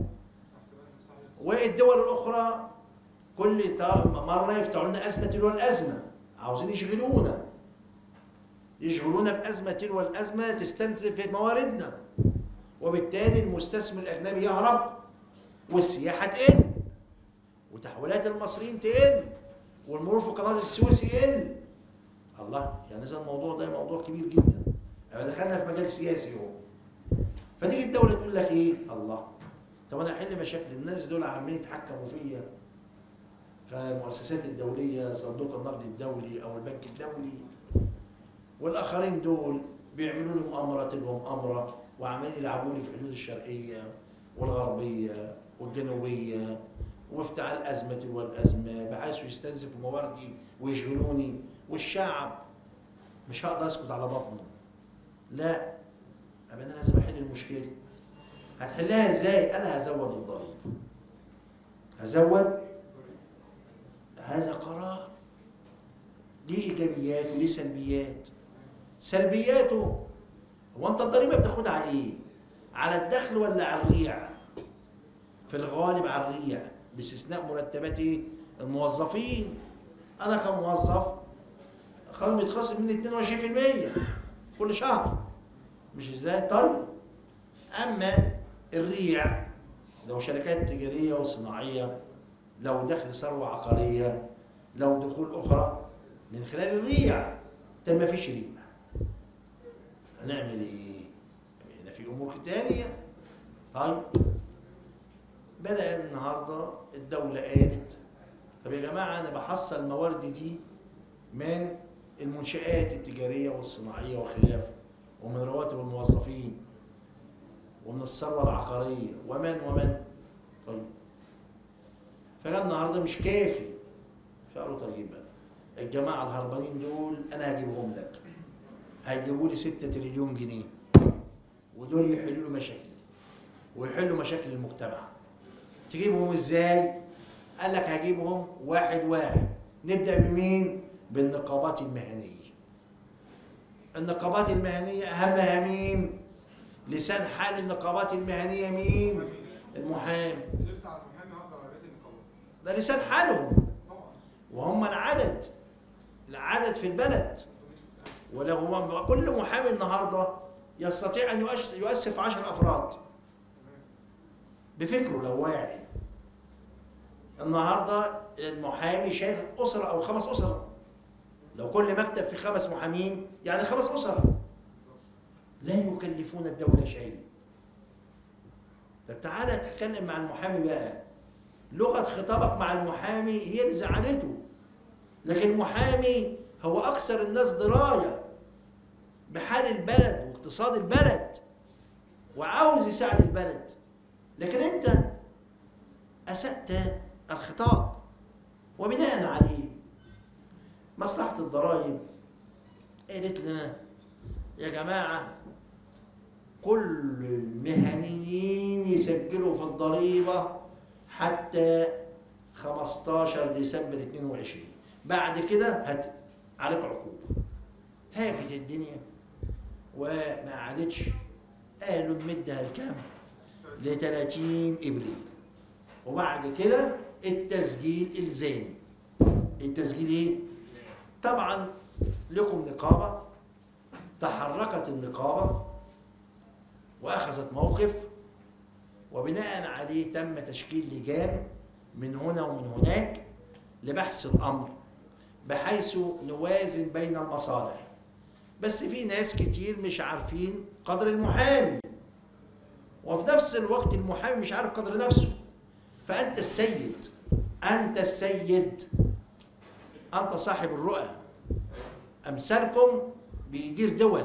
Speaker 1: والدول الاخرى كل مره يفتحوا لنا ازمه تلو الازمه، عاوزين يشغلونا يشغلونا بازمه تلو الازمه تستنزف مواردنا، وبالتالي المستثمر الاجنبي يهرب والسياحه تقل وتحويلات المصريين تقل والمرور في قناه السويس يقل. الله، يعني اذا الموضوع ده موضوع كبير جدا، احنا دخلنا في مجال سياسي اهو. فتيجي الدوله تقول لك ايه؟ الله، طب انا احل مشاكل الناس دول عمالين يتحكموا فيا، المؤسسات الدوليه، صندوق النقد الدولي او البنك الدولي، والاخرين دول بيعملوا لي مؤامره تلو مؤامره وعمالين يلعبوا لي في الحدود الشرقيه والغربيه والجنوبيه وافتعال ازمه تلو الازمه بحيث يستنزفوا مواردي ويشغلوني، والشعب مش هقدر اسكت على بطنه. لا، ابقى انا لازم احل المشكله. هتحلها ازاي؟ انا هزود الضريبه. هزود، هذا قرار ليه ايجابيات وليه سلبيات. سلبياته، هو انت الضريبه بتاخدها على ايه؟ على الدخل ولا على الريع؟ في الغالب على الريع، باستثناء مرتبات ايه؟ الموظفين. انا كموظف خلاص بيتخصم مني اتنين وعشرين في المية كل شهر، مش ازاي؟ طيب، اما الريع لو شركات تجاريه وصناعيه، لو دخل ثروه عقاريه، لو دخول اخرى من خلال الريع، طب ما فيش ريع، هنعمل ايه؟ هنا في امور تانيه. طيب، بدأ النهارده الدوله قالت طب يا جماعه انا بحصل مواردي دي من المنشآت التجاريه والصناعيه وخلافه، ومن رواتب الموظفين، ومن الثروه العقاريه، ومن ومن طيب، فجاء النهارده مش كافي، فقالوا طيب الجماعه الهربانين دول انا هجيبهم لك، هيجيبوا لي ستة تريليون جنيه، ودول يحلوا له مشاكل ويحلوا مشاكل المجتمع. تجيبهم ازاي؟ قال لك هجيبهم واحد واحد. نبدا بمين؟ بالنقابات المهنيه. النقابات المهنيه اهمها مين؟ لسان حال النقابات المهنيه مين؟ المحامي.
Speaker 4: قدرت على المحامي هقدر على بقيه النقابات.
Speaker 1: ده لسان حالهم،
Speaker 4: طبعا.
Speaker 1: وهم العدد العدد في البلد. ولو هو كل محامي النهارده يستطيع ان يؤسف عشر افراد بفكره لو واعي. النهارده المحامي شايل اسره او خمس اسر، لو كل مكتب في خمس محامين يعني خمس اسر، لا يكلفون الدوله شيء. طب تعالى تتكلم مع المحامي بقى، لغه خطابك مع المحامي هي اللي زعلته، لكن المحامي هو اكثر الناس درايه بحال البلد واقتصاد البلد وعاوز يساعد البلد، لكن انت اسأت الخطاب. وبناء عليه مصلحة الضرائب قالت لنا يا جماعة كل المهنيين يسجلوا في الضريبة حتى خمستاشر ديسمبر اتنين وعشرين، بعد كده هت عليك عقوبة. هاجت الدنيا وما عادتش، قالوا نمدها لكام؟ ل تلاتين ابريل، وبعد كده التسجيل الزامي. التسجيل ايه؟ طبعا لكم نقابه، تحركت النقابه واخذت موقف، وبناء عليه تم تشكيل لجان من هنا ومن هناك لبحث الامر بحيث نوازن بين المصالح. بس في ناس كتير مش عارفين قدر المحامي، وفي نفس الوقت المحامي مش عارف قدر نفسه. فأنت السيد، أنت السيد، أنت صاحب الرؤى. أمثالكم بيدير دول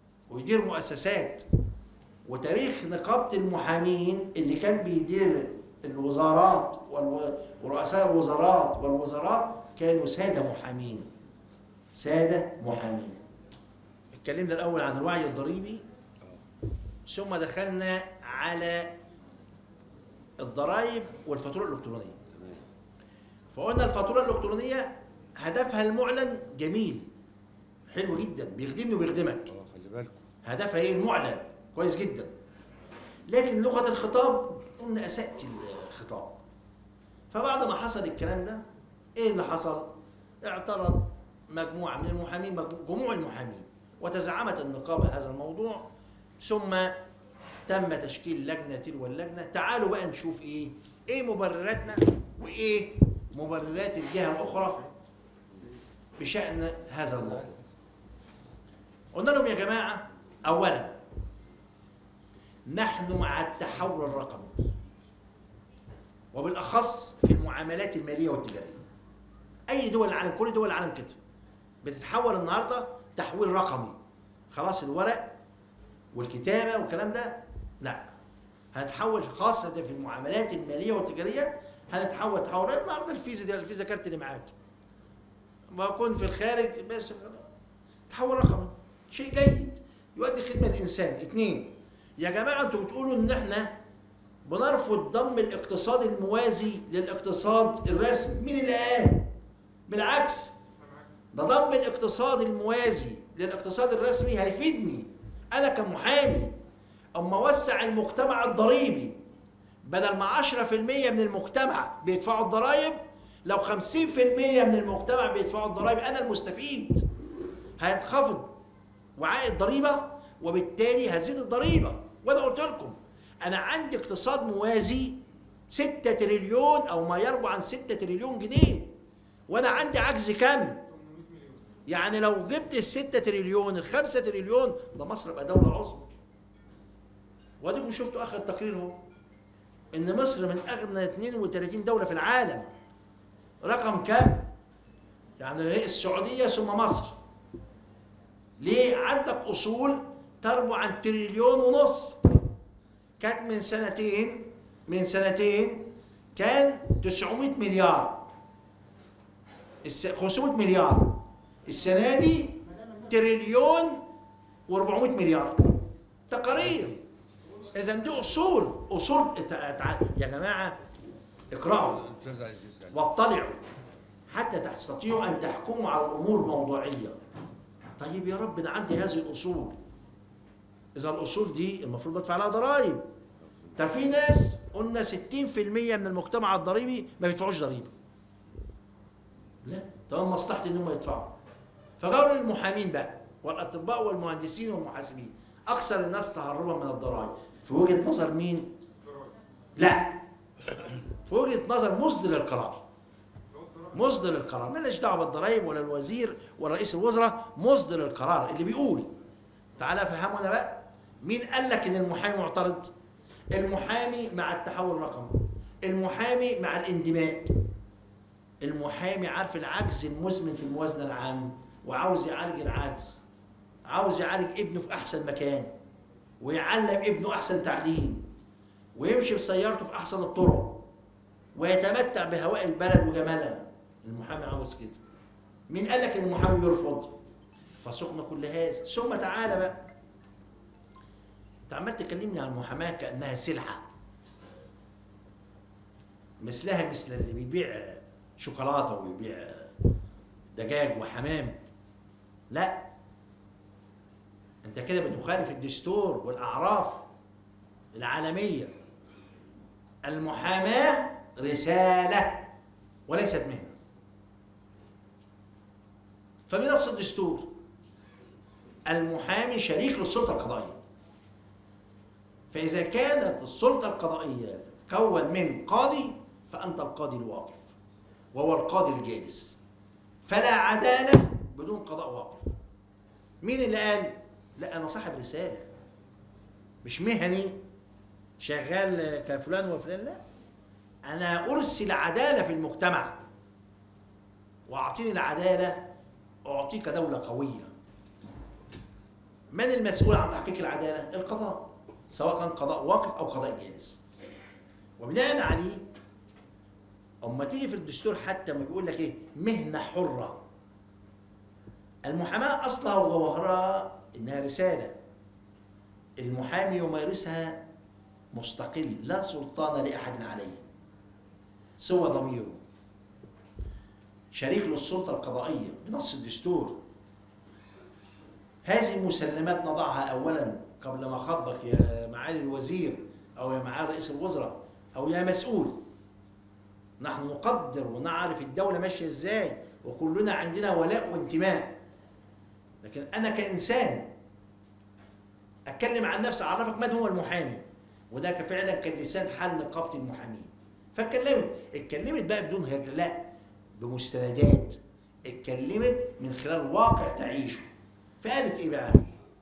Speaker 1: ويدير مؤسسات، وتاريخ نقابة المحامين اللي كان بيدير الوزارات ورؤساء الوزارات والوزراء كانوا سادة محامين. سادة محامين. اتكلمنا الأول عن الوعي الضريبي، ثم دخلنا على الضرائب والفاتورة الإلكترونية. فقلنا الفاتورة الإلكترونية هدفها المعلن جميل، حلو جدا، بيخدمني وبيخدمك.
Speaker 6: اه خلي بالكم.
Speaker 1: هدفها ايه؟ المعلن، كويس جدا. لكن لغة الخطاب قلنا أسأت الخطاب. فبعد ما حصل الكلام ده، ايه اللي حصل؟ اعترض مجموعة من المحامين، جموع المحامين، وتزعمت النقابة هذا الموضوع، ثم تم تشكيل لجنة تلو اللجنة. تعالوا بقى نشوف ايه ايه مبرراتنا وايه مبررات الجهة الأخرى بشأن هذا الموضوع. قلنا لهم يا جماعة، أولا نحن مع التحول الرقمي، وبالأخص في المعاملات المالية والتجارية. أي دول العالم، كل دول العالم كده بتتحول النهارده تحويل رقمي. خلاص الورق والكتابة والكلام ده لا، هنتحول خاصة في المعاملات المالية والتجارية، هنتحول تحول. النهارده الفيزا دي، الفيزا كارت اللي معاك بكون في الخارج باشا، تحول رقمي، شيء جيد يؤدي خدمة للإنسان. اثنين، يا جماعة انتوا بتقولوا ان احنا بنرفض ضم الاقتصاد الموازي للاقتصاد الرسمي. مين اللي قال؟ بالعكس، ده ضم الاقتصاد الموازي للاقتصاد الرسمي هيفيدني انا كمحامي. اما اوسع المجتمع الضريبي، بدل ما عشرة في المية من المجتمع بيدفعوا الضرائب، لو خمسين في المية من المجتمع بيدفعوا الضرائب، انا المستفيد. هينخفض وعاء الضريبه، وبالتالي هتزيد الضريبه. وانا قلت لكم انا عندي اقتصاد موازي ستة تريليون او ما يربو عن ستة تريليون جنيه، وانا عندي عجز كم؟ يعني لو جبت الستة تريليون، الخمسة تريليون، ده مصر بقى دولة عظمى. واديكم شفتوا اخر تقرير اهو، ان مصر من اغنى اثنين وثلاثين دولة في العالم. رقم كم؟ يعني السعودية ثم مصر. ليه؟ عندك اصول تربو عن تريليون ونص. كانت من سنتين من سنتين كان تسعمائة مليار، خمسمائة مليار. السنة دي تريليون وأربعمائة مليار. تقارير. إذا دي أصول أصول يا جماعة اقرأوا واطلعوا حتى تستطيعوا أن تحكموا على الأمور موضوعية. طيب يا رب أنا عندي هذه الأصول، إذا الأصول دي المفروض بدفع لها ضرائب. طب في ناس قلنا ستين في المية من المجتمع الضريبي ما بيدفعوش ضريبة. لا، طبعا مصلحتي إنهم يدفعوا. فقالوا للمحامين بقى والأطباء والمهندسين والمحاسبين أكثر الناس تهربا من الضرائب. في وجهة نظر مين؟ لا، في وجهة نظر مصدر القرار. مصدر القرار مالناش دعوة بالضرائب ولا الوزير ولا رئيس الوزراء، مصدر القرار اللي بيقول. تعالى فهمونا بقى، مين قال لك ان المحامي معترض؟ المحامي مع التحول الرقمي، المحامي مع الاندماج، المحامي عارف العجز المزمن في الموازنه العامه وعاوز يعالج العجز، عاوز يعالج ابنه في احسن مكان، ويعلم ابنه احسن تعليم، ويمشي بسيارته في احسن الطرق، ويتمتع بهواء البلد وجمالها. المحامي عاوز كده. مين قال لك ان المحامي بيرفض؟ فسقنا كل هذا. ثم تعالى بقى، انت عمال تكلمني عن المحاماه كانها سلعه، مثلها مثل اللي بيبيع شوكولاته وبيبيع دجاج وحمام. لا، انت كده بتخالف الدستور والاعراف العالميه. المحاماه رساله وليست مهنه. فبنص الدستور المحامي شريك للسلطه القضائيه. فاذا كانت السلطه القضائيه تتكون من قاضي، فانت القاضي الواقف وهو القاضي الجالس. فلا عداله بدون قضاء واقف. مين اللي قال؟ لا، انا صاحب رساله، مش مهني شغال كفلان وفلان. لا، انا ارسل عداله في المجتمع، واعطيني العداله اعطيك دوله قويه. من المسؤول عن تحقيق العداله؟ القضاء، سواء كان قضاء واقف او قضاء جالس. وبناء عليه اما تيجي في الدستور حتى ما بيقول لك ايه مهنه حره. المحاماه اصلها وجوهرها انها رساله المحامي يمارسها مستقل لا سلطان لاحد عليه سوى ضميره، شريك للسلطه القضائيه بنص الدستور. هذه المسلمات نضعها اولا قبل ما خطبك يا معالي الوزير او يا معالي رئيس الوزراء او يا مسؤول. نحن نقدر ونعرف الدوله ماشيه ازاي وكلنا عندنا ولاء وانتماء، لكن انا كانسان اتكلم عن نفسي اعرفك من هو المحامي، وده فعلا كان لسان حال نقابه المحامين. فاتكلمت اتكلمت بقى بدون هرلاء بمستندات، اتكلمت من خلال واقع تعيشه. فقالت ايه بقى؟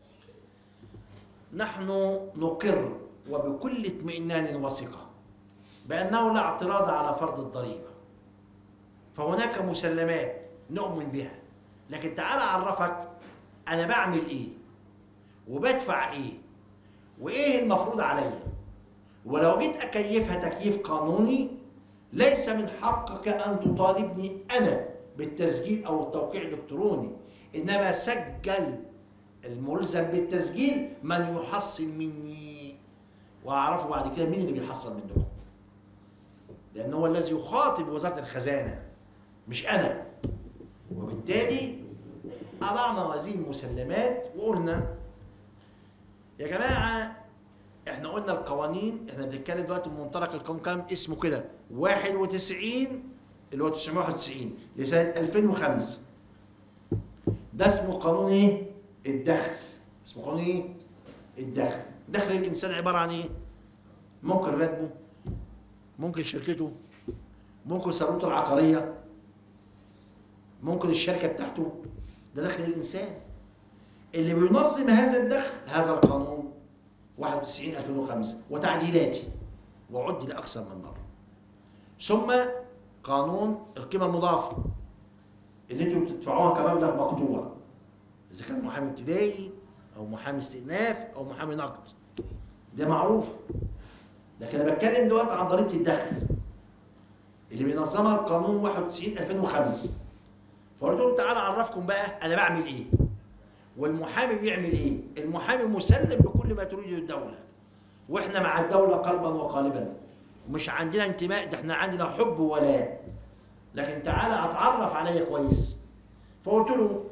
Speaker 1: نحن نقر وبكل اطمئنان وثقه بانه لا اعتراض على فرض الضريبه، فهناك مسلمات نؤمن بها، لكن تعال اعرفك انا بعمل ايه وبدفع ايه وايه المفروض عليا. ولو جيت اكيفها تكييف قانوني ليس من حقك ان تطالبني انا بالتسجيل او التوقيع الالكتروني، انما سجل الملزم بالتسجيل من يحصل مني، واعرفه بعد كده مين اللي بيحصل منكم، لان هو الذي يخاطب وزاره الخزانه مش انا. وبالتالي اضعنا هذه المسلمات وقلنا يا جماعه احنا قلنا القوانين، احنا بنتكلم دلوقتي من منطلق القانون كام اسمه كده واحد وتسعين اللي هو تسعمائة وواحد وتسعين لسنه ألفين وخمسة. ده اسمه قانون ايه؟ الدخل. اسمه قانون ايه؟ الدخل. دخل الانسان عباره عن ايه؟ ممكن راتبه، ممكن شركته، ممكن ثروته العقاريه، ممكن الشركه بتاعته. ده دخل الانسان. اللي بينظم هذا الدخل هذا القانون واحد وتسعين ألفين وخمسة وتعديلاته وعدل اكثر من مره. ثم قانون القيمه المضافه اللي انتوا بتدفعوها كمبلغ مقطوع، اذا كان محامي ابتدائي او محامي استئناف او محامي نقد، ده معروف. لكن انا بتكلم دلوقتي عن ضريبه الدخل اللي بينظمها القانون واحد وتسعين ألفين وخمسة. فقلت له تعالى اعرفكم بقى انا بعمل ايه والمحامي بيعمل ايه. المحامي مسلم بكل ما تريده الدوله، واحنا مع الدوله قلبا وقالبا، ومش عندنا انتماء، ده احنا عندنا حب وولاء. لكن تعالى اتعرف عليا كويس. فقلت له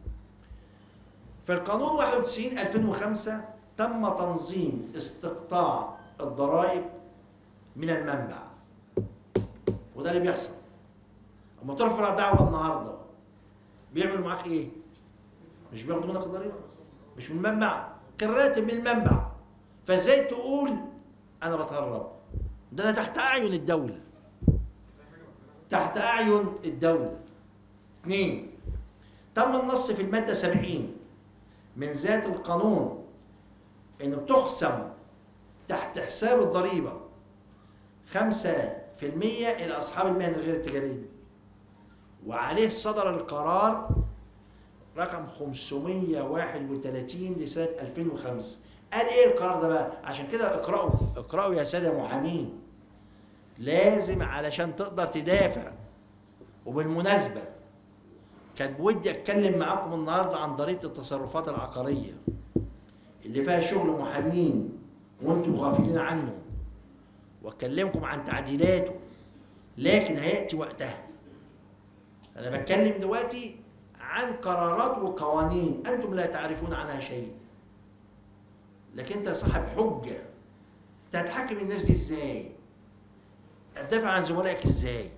Speaker 1: في القانون واحد وتسعين ألفين وخمسة تم تنظيم استقطاع الضرائب من المنبع، وده اللي بيحصل. اما ترفع دعوه النهارده بيعملوا معاك ايه؟ مش بياخدوا منك الضريبه؟ مش من المنبع، كان راتب من المنبع. فازاي تقول انا بتهرب؟ ده انا تحت اعين الدوله. تحت اعين الدوله. اثنين، تم النص في الماده سبعين من ذات القانون انه بتقسم تحت حساب الضريبه خمسة في المئة الى اصحاب المهن الغير التجاريه، وعليه صدر القرار رقم خمسمائة وواحد وثلاثين لسنه ألفين وخمسة. قال ايه القرار ده بقى؟ عشان كده اقرأوا اقرأوا يا ساده محامين، لازم علشان تقدر تدافع. وبالمناسبه كان ودي اتكلم معاكم النهارده عن ضريبه التصرفات العقاريه اللي فيها شغل محامين وانتم غافلين عنه، واكلمكم عن تعديلاته، لكن هياتي وقتها. انا بتكلم دلوقتي عن قرارات وقوانين انتم لا تعرفون عنها شيء، لكن انت صاحب حجه. انت هتحكم الناس دي ازاي؟ هتدافع عن زملائك ازاي؟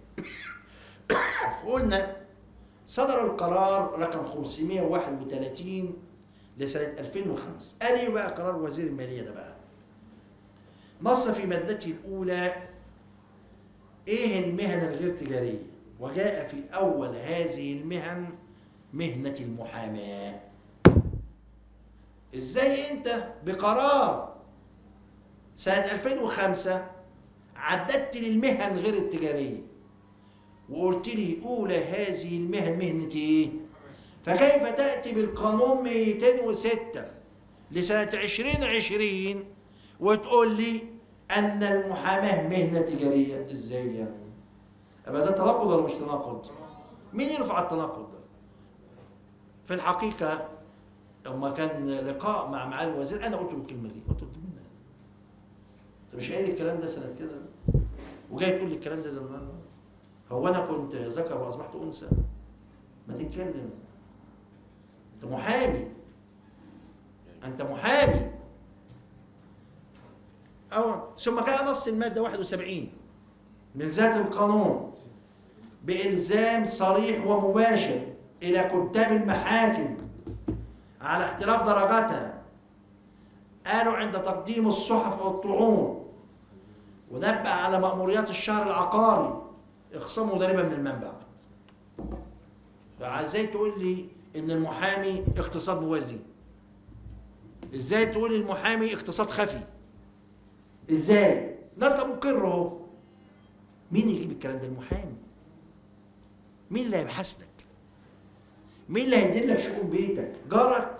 Speaker 1: قلنا صدر القرار رقم خمسمائة وواحد وثلاثين لسنه ألفين وخمسة. قال ايه بقى قرار وزير الماليه ده بقى؟ نص في مادته الاولى ايه المهن الغير تجاريه، وجاء في اول هذه المهن مهنه المحاماه. ازاي انت بقرار سنه ألفين وخمسة عددت لي المهن غير التجاريه وقلت لي اولى هذه المهن مهنه ايه؟ فكيف تاتي بالقانون مئتين وستة لسنه ألفين وعشرين وتقول لي أن المحاماة مهنة تجارية. إزاي يعني؟ أبقى ده تناقض ولا مش تناقض؟ مين يرفع التناقض ده؟ في الحقيقة لما كان لقاء مع معالي الوزير أنا قلت له الكلمة دي، قلت له أنت مش قايل الكلام ده سنة كذا وجاي تقول لي الكلام ده ده النهارده؟ هو أنا كنت ذكر وأصبحت أنثى؟ ما تتكلم، أنت محامي، أنت محامي. أو ثم جاء نص المادة واحد وسبعين من ذات القانون بإلزام صريح ومباشر إلى كتاب المحاكم على اختلاف درجاتها، قالوا عند تقديم الصحف والطعون، ونبه على مأموريات الشهر العقاري اخصموا ضريبة من المنبع. فازاي تقول لي ان المحامي اقتصاد موازي؟ ازاي تقول المحامي اقتصاد خفي؟ ازاي؟ ده انت مقر اهو. مين يجيب الكلام ده؟ المحامي. مين اللي هيبحث لك؟ مين اللي هيدير لك شؤون بيتك؟ جارك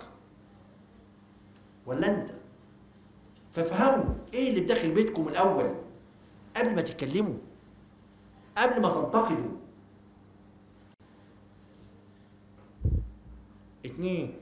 Speaker 1: ولا انت؟ فافهموا ايه اللي بداخل بيتكم الاول قبل ما تتكلموا، قبل ما تنتقدوا. اتنين،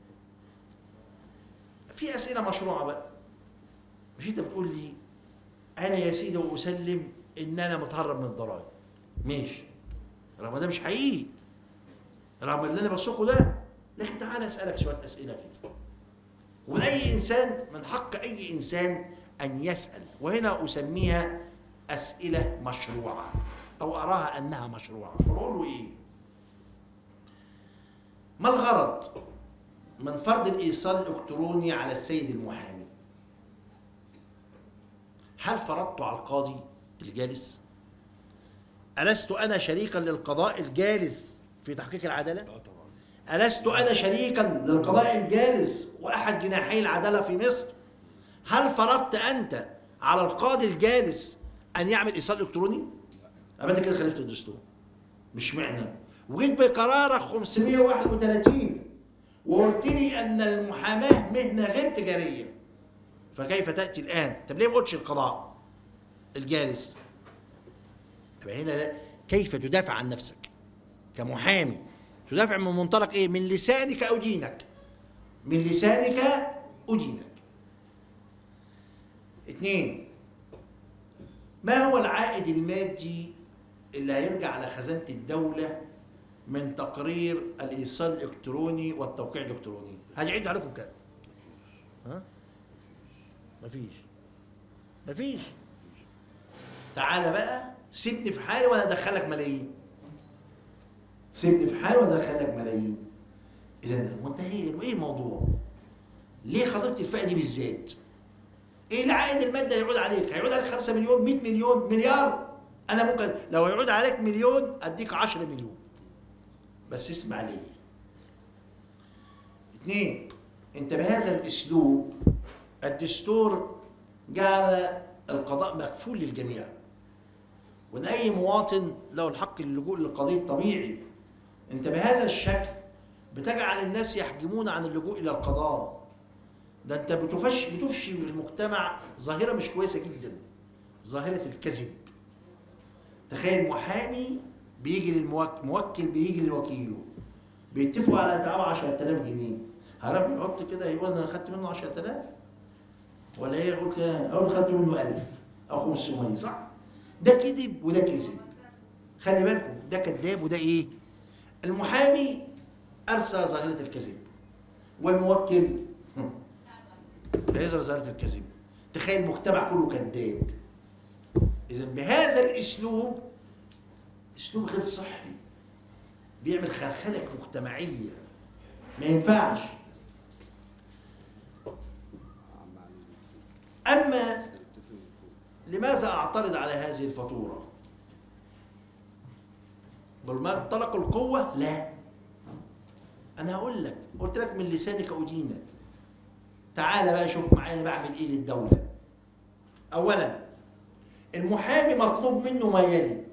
Speaker 1: في اسئله مشروعه بقى. مش انت بتقول لي انا يا سيدي واسلم ان انا متهرب من الضرائب، ماشي، رغم ده مش حقيقي، رغم اللي انا بسوقه ده، لكن تعال اسالك شويه اسئله كده. واي انسان من حق اي انسان ان يسال، وهنا اسميها اسئله مشروعه او اراها انها مشروعه. فبقول له ايه؟ ما الغرض من فرض الايصال الالكتروني على السيد المحامي؟ هل فرضته على القاضي الجالس؟ ألست أنا شريكا للقضاء الجالس في تحقيق العدالة؟ اه طبعا. ألست أنا شريكا للقضاء الجالس وأحد جناحي العدالة في مصر؟ هل فرضت أنت على القاضي الجالس أن يعمل إيصال إلكتروني؟ لا. أنت كده خالفت الدستور. مش معنى وجيت بقرارك خمسمائة وواحد وثلاثين وقلت لي أن المحاماة مهنة غير تجارية، فكيف تأتي الآن؟ طب ليه ما قلتش القضاء الجالس؟ يبقى هنا ده كيف تدافع عن نفسك كمحامي؟ تدافع من منطلق ايه؟ من لسانك او دينك. من لسانك ودينك. اثنين، ما هو العائد المادي اللي هيرجع على خزانة الدولة من تقرير الايصال الالكتروني والتوقيع الالكتروني؟ هيعيد عليكم كام؟ ها؟ مفيش. مفيش. تعالى بقى سيبني في حالي وانا ادخلك ملايين. سيبني في حالي وانا ادخلك ملايين. اذا منتهي ايه الموضوع؟ ليه خاطبت الفئه دي بالذات؟ ايه العائد المادي اللي يعود عليك؟ هيعود عليك خمسة مليون، مئة مليون، مليار؟ انا ممكن لو يعود عليك مليون اديك عشرة مليون. بس اسمع لي. اثنين، انت بهذا الاسلوب الدستور جعل القضاء مكفول للجميع، وان اي مواطن له الحق للجوء للقضية الطبيعي. انت بهذا الشكل بتجعل الناس يحجمون عن اللجوء الى القضاء. ده انت بتفش بتفشي في المجتمع ظاهرة مش كويسة جدا، ظاهرة الكذب. تخيل محامي بيجي للموكل، موكل بيجي لوكيله، بيتفقوا على اتعاب عشرة آلاف جنيه، هيروح يحط كده يقول انا خدت منه عشرة آلاف ولا ايه؟ يقول كده اقول خدت منه ألف او خمسمائة، صح؟ ده كذب وده كذب. خلي بالكم، ده كذاب وده ايه؟ المحامي ارسى ظاهرة الكذب، والموكل يظهر ظاهرة الكذب. تخيل المجتمع كله كذاب. اذا بهذا الاسلوب، اسلوب غير صحي، بيعمل خلخله مجتمعيه، ما ينفعش. اما لماذا اعترض على هذه الفاتوره؟ بالمنطلق القوه؟ لا، انا هقول لك، قلت لك من لسانك ودينك. تعال بقى شوف معايا انا بعمل ايه للدوله. اولا، المحامي مطلوب منه ما يلي.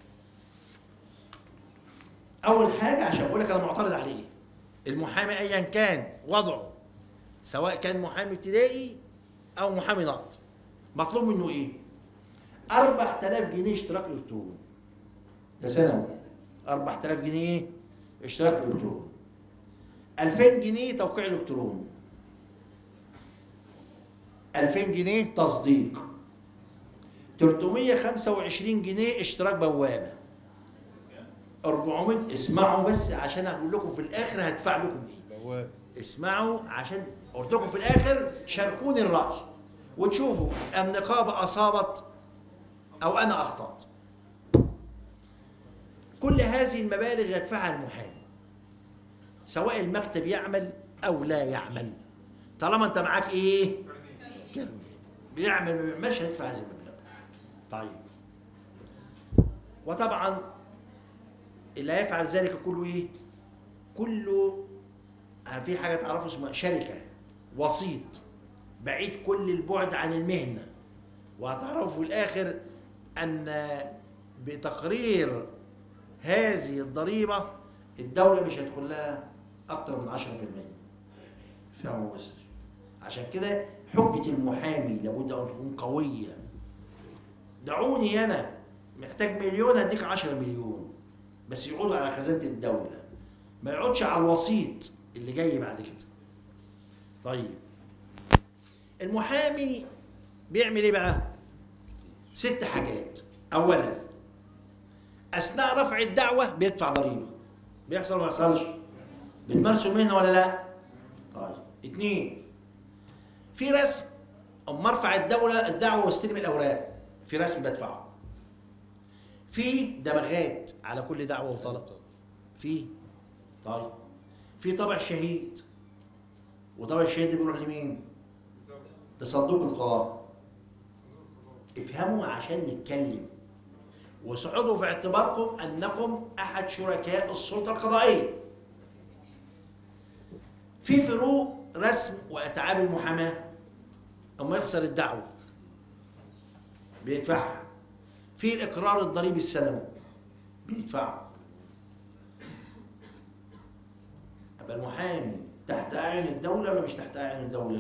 Speaker 1: اول حاجه عشان اقول لك انا معترض عليه، المحامي ايا كان وضعه، سواء كان محامي ابتدائي او محامي نقض، مطلوب منه ايه؟ أربعة آلاف جنيه اشتراك الكتروني، ده سنوي. أربعة آلاف جنيه اشتراك الكتروني، ألفين جنيه توقيع الكتروني، ألفين جنيه تصديق، ثلاثمية وخمسة وعشرين جنيه اشتراك بوابه، أربعمية. اسمعوا بس عشان اقول لكم في الاخر هدفع لكم ايه.
Speaker 6: بوابه.
Speaker 1: اسمعوا عشان قلت لكم في الاخر شاركوني الراي وتشوفوا النقابه اصابت او انا اخطات. كل هذه المبالغ يدفعها المحامي سواء المكتب يعمل او لا يعمل، طالما انت معاك ايه؟ كرنيه. بيعمل ما بيعملش هتدفع هذه المبلغ. طيب، وطبعا اللي هيفعل ذلك كله ايه؟ كله في حاجه تعرفوا اسمها شركه، وسيط بعيد كل البعد عن المهنه. وهتعرفوا في الاخر ان بتقرير هذه الضريبه الدوله مش هيدخل لها اكتر من عشرة في المية. فهموا بس. عشان كده حجه المحامي لابد ان تكون قويه. دعوني انا محتاج مليون هديك عشرة مليون، بس يقعدوا على خزانه الدوله، ما يقعدش على الوسيط اللي جاي بعد كده. طيب، المحامي بيعمل ايه بقى؟ ست حاجات. اولا، اثناء رفع الدعوه بيدفع ضريبه. بيحصل ولا ما يحصلش؟ بتمارسوا مهنه ولا لا؟ طيب. اثنين، في رسم اما ارفع الدوله الدعوه واستلم الاوراق، في رسم بدفعه. في دمغات على كل دعوه وطلب. في طيب في طبع شهيد، وطبع الشهيد ده بيروح لمين؟ لصندوق القضاء. افهموا عشان نتكلم وصعدوا في اعتباركم انكم احد شركاء السلطه القضائيه. في فروق رسم واتعاب المحاماه اما يخسر الدعوه بيدفعها. في الاقرار الضريبي السنوي بيدفعه. يبقى المحامي تحت اعين الدوله ولا مش تحت اعين الدوله؟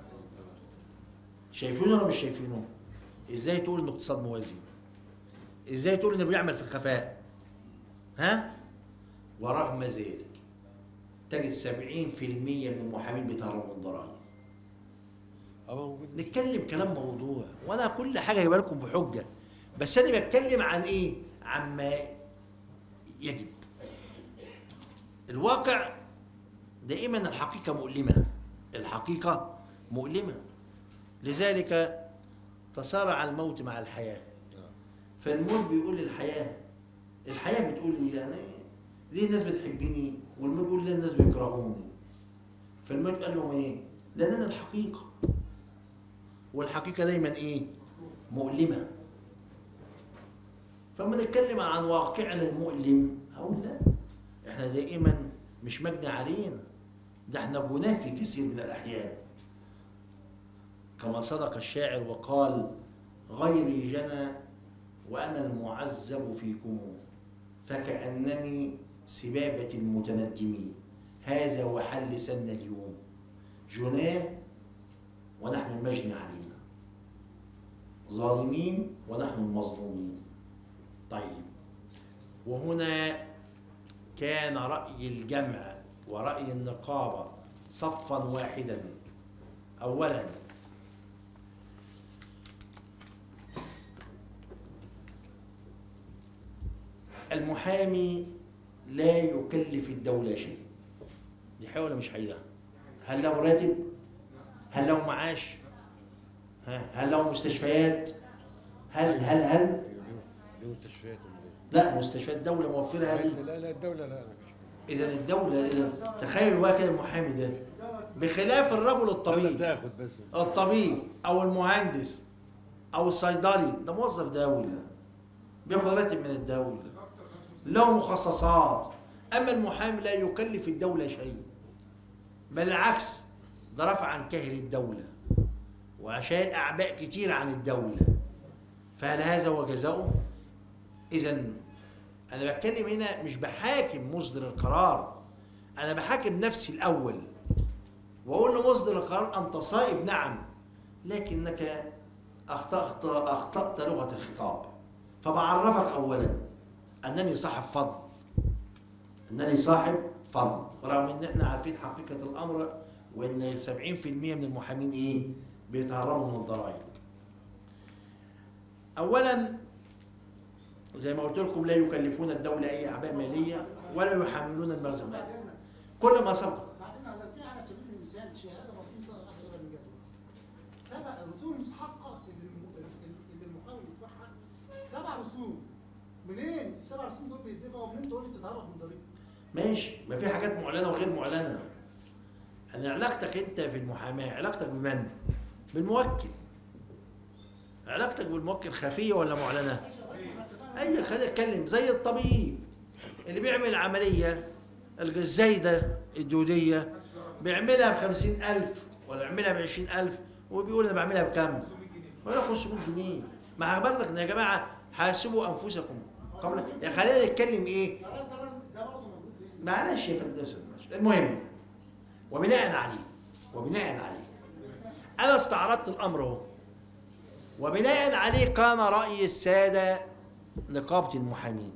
Speaker 1: شايفينه ولا مش شايفينه؟ ازاي تقول انه اقتصاد موازي؟ ازاي تقول انه بيعمل في الخفاء؟ ها؟ ورغم ذلك تجد سبعين في المية من المحامين بيتهربوا من ضرائب. نتكلم كلام موضوع، وانا كل حاجه جايبها لكم بحجه، بس انا بتكلم عن ايه؟ عما يجب. الواقع دائما الحقيقه مؤلمه، الحقيقه مؤلمه. لذلك تصارع الموت مع الحياه. فالموت بيقول للحياه، الحياه بتقول لي يعني ليه الناس بتحبني؟ والموت بيقول ليه الناس بيكرهوني؟ فالموت قال لهم ايه؟ لان انا الحقيقه، والحقيقه دايما ايه؟ مؤلمه. فلما نتكلم عن واقعنا المؤلم اقول لا، احنا دائما مش مجني علينا، ده احنا جناه في كثير من الاحيان. كما صدق الشاعر وقال: غيري جنى وانا المعذب فيكم، فكأنني سبابة المتندمين، هذا وحل سن اليوم، جناه ونحن المجني علينا، ظالمين ونحن المظلومين. طيب، وهنا كان رأي الجمع ورأي النقابة صفا واحدا. أولا، المحامي لا يكلف الدولة شيء. دي حقيقة ولا مش حقيقة؟ هل له راتب؟ هل له معاش؟ هل له مستشفيات؟ هل هل هل؟
Speaker 6: ليه مستشفيات؟
Speaker 1: لا، مستشفيات الدولة موفرة هذه.
Speaker 6: لا لا الدولة لا.
Speaker 1: إذا الدولة إذا تخيلوا بقى كده المحامي ده بخلاف الرجل الطبيب،
Speaker 6: تاخد بس
Speaker 1: الطبيب أو المهندس أو الصيدلي، ده موظف دولة بياخد راتب من الدولة، له مخصصات. أما المحامي لا يكلف الدولة شيء، بل العكس، ده رفع عن كاهل الدولة وشايل أعباء كتير عن الدولة. فهل هذا هو جزاؤه؟ إذا أنا بتكلم هنا مش بحاكم مصدر القرار، أنا بحاكم نفسي الأول وأقول لمصدر القرار أنت صائب، نعم، لكنك أخطأت أخطأت لغة الخطاب، فبعرفك أولا أنني صاحب فضل، أنني صاحب فضل، ورغم إن إحنا عارفين حقيقة الأمر وإن سبعين في المئة من المحامين إيه؟ بيتهربوا من الضرائب. أولا زي ما قلت لكم لا يكلفون الدولة أي أعباء مالية ولا يحملون المخزن المالي. كل ما سبق
Speaker 5: بعدين هنلاقي على سبيل المثال شهاده بسيطه راح يقرا من جدول سبع الرسوم المستحقه اللي الم- اللي المحامي بيدفعها. سبع رسوم منين؟ السبع رسوم دول بيدفعوا منين؟ تقول لي بتتهرب من ضريبه.
Speaker 1: ماشي، ما في حاجات معلنة وغير معلنة. أنا علاقتك أنت في المحاماة علاقتك بمن؟ بالموكل. علاقتك بالموكل خفية ولا معلنة؟ أيوة، خلينا نتكلم زي الطبيب اللي بيعمل عملية الزايدة الدودية بيعملها بخمسين ألف ولا يعملها بعشرين ألف وبيقول أنا بعملها بكام؟ ولا خمسمائة جنيه. مع برضك يا جماعة حاسبوا أنفسكم قبل، يا خلينا نتكلم إيه؟
Speaker 5: ده برضه موجود زي
Speaker 1: معلش يا فندم. المهم وبناء عليه وبناء عليه أنا استعرضت الأمر أهو، وبناء عليه كان رأي السادة نقابة المحامين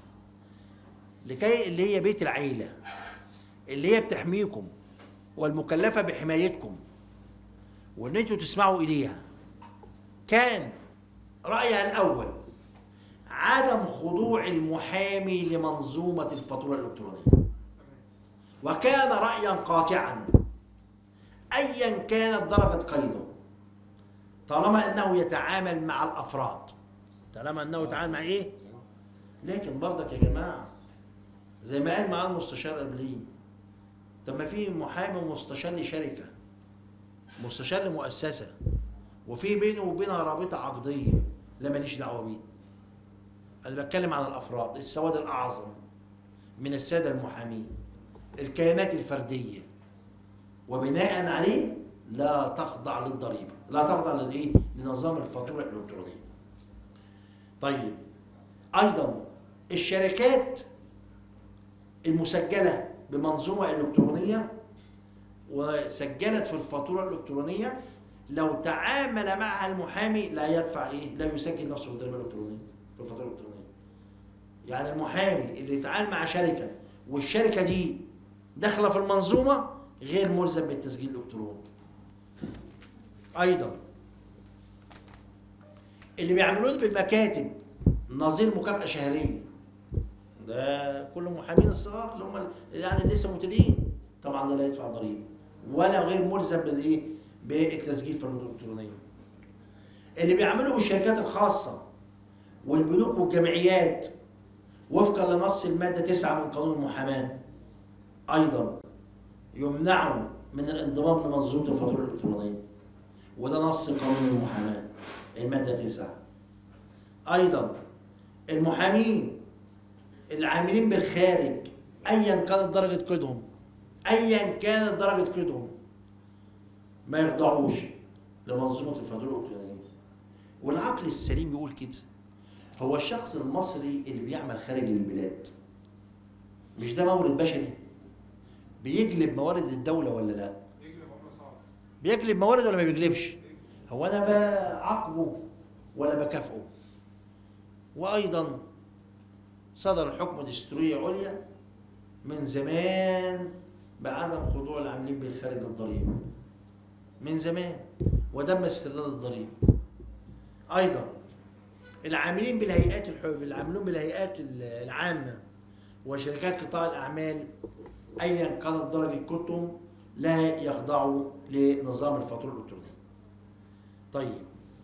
Speaker 1: لكي اللي هي بيت العيلة اللي هي بتحميكم والمكلفة بحمايتكم وإن أنتوا تسمعوا إليها، كان رأيها الأول عدم خضوع المحامي لمنظومة الفاتورة الإلكترونية، وكان رأيا قاطعا أيا كانت درجة قيده طالما أنه يتعامل مع الأفراد، طالما أنه يتعامل مع إيه؟ لكن برضك يا جماعة زي ما قال معاه المستشار قبليه، طب ما في محامي ومستشار لشركة، مستشار لمؤسسة، وفي بينه وبينها رابطة عقدية، لا ماليش دعوة بيه. أنا بتكلم عن الأفراد، السواد الأعظم من السادة المحامين، الكيانات الفردية، وبناء عليه لا تخضع للضريبة، لا تخضع للإيه؟ لنظام الفاتورة الإلكترونية. طيب أيضا الشركات المسجلة بمنظومة إلكترونية وسجلت في الفاتورة الإلكترونية لو تعامل معها المحامي لا يدفع إيه؟ لا يسجل نفسه بالضريبة الإلكترونية في الفاتورة الإلكترونية. يعني المحامي اللي يتعامل مع شركة والشركة دي داخلة في المنظومة غير ملزم بالتسجيل الإلكتروني. أيضا اللي بيعملون بالمكاتب نظير مكافأة شهرية، ده كل المحامين الصغار اللي هم يعني لسه مبتدئين طبعا ده لا يدفع ضريبة ولا غير ملزم بالايه؟ بالتسجيل في الفاتورة الإلكترونية. اللي بيعملوا بالشركات الخاصة والبنوك والجمعيات وفقا لنص المادة تسعة من قانون المحاماة أيضا يمنعوا من الانضمام لمنظومة الفاتورة الإلكترونية، وده نص قانون المحاماة المادة تسعة. أيضا المحامين العاملين بالخارج أيا كانت درجة قيدهم أيا كانت درجة قيدهم ما يخضعوش لمنظومة الفاتورة الإلكترونية. والعقل السليم بيقول كده، هو الشخص المصري اللي بيعمل خارج البلاد مش ده مورد بشري بيجلب موارد الدولة ولا لا؟ بيجلب موارد ولا ما بيجلبش؟ هو أنا بعاقبه ولا بكافئه؟ وأيضا صدر حكم دستورية عليا من زمان بعدم خضوع العاملين بالخارج للضريبة من زمان ودم استرداد الضريبة. أيضا العاملين بالهيئات الحب العاملون بالهيئات العامة وشركات قطاع الأعمال أيا كانت درجة قيدهم لا يخضعوا لنظام الفاتورة الإلكترونية. طيب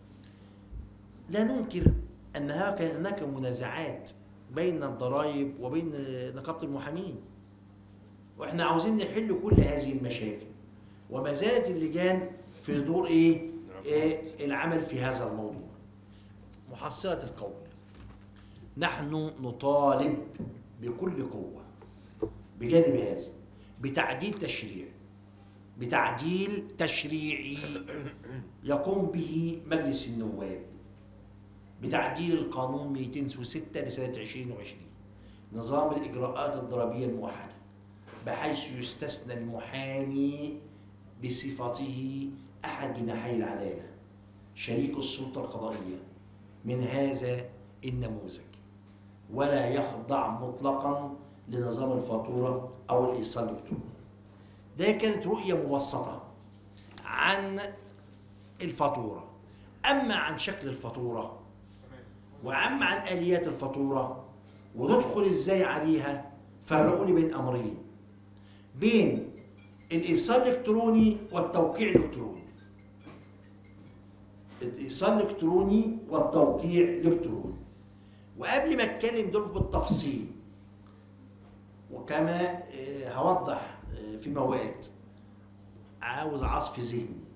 Speaker 1: لا ننكر أن هناك منازعات بين الضرائب وبين نقابة المحامين، وإحنا عاوزين نحل كل هذه المشاكل، وما زالت اللجان في دور إيه؟ إيه العمل في هذا الموضوع. محصلة القول، نحن نطالب بكل قوة بجانب هذا بتعديل تشريع بتعديل تشريعي يقوم به مجلس النواب، بتعديل القانون مئتين وستة لسنة عشرين وعشرين نظام الإجراءات الضريبية الموحدة، بحيث يستثنى المحامي بصفته أحد جناحي العدالة شريك السلطة القضائية من هذا النموذج، ولا يخضع مطلقا لنظام الفاتورة أو الإيصال الإلكتروني. ده كانت رؤية مبسطة عن الفاتورة. أما عن شكل الفاتورة وأما عن آليات الفاتورة وتدخل إزاي عليها، فرقوا لي بين أمرين، بين الإيصال الإلكتروني والتوقيع الإلكتروني. الإيصال الإلكتروني والتوقيع الإلكتروني. وقبل ما أتكلم دول بالتفصيل، وكما هوضح في مواد، عاوز عصف ذهني،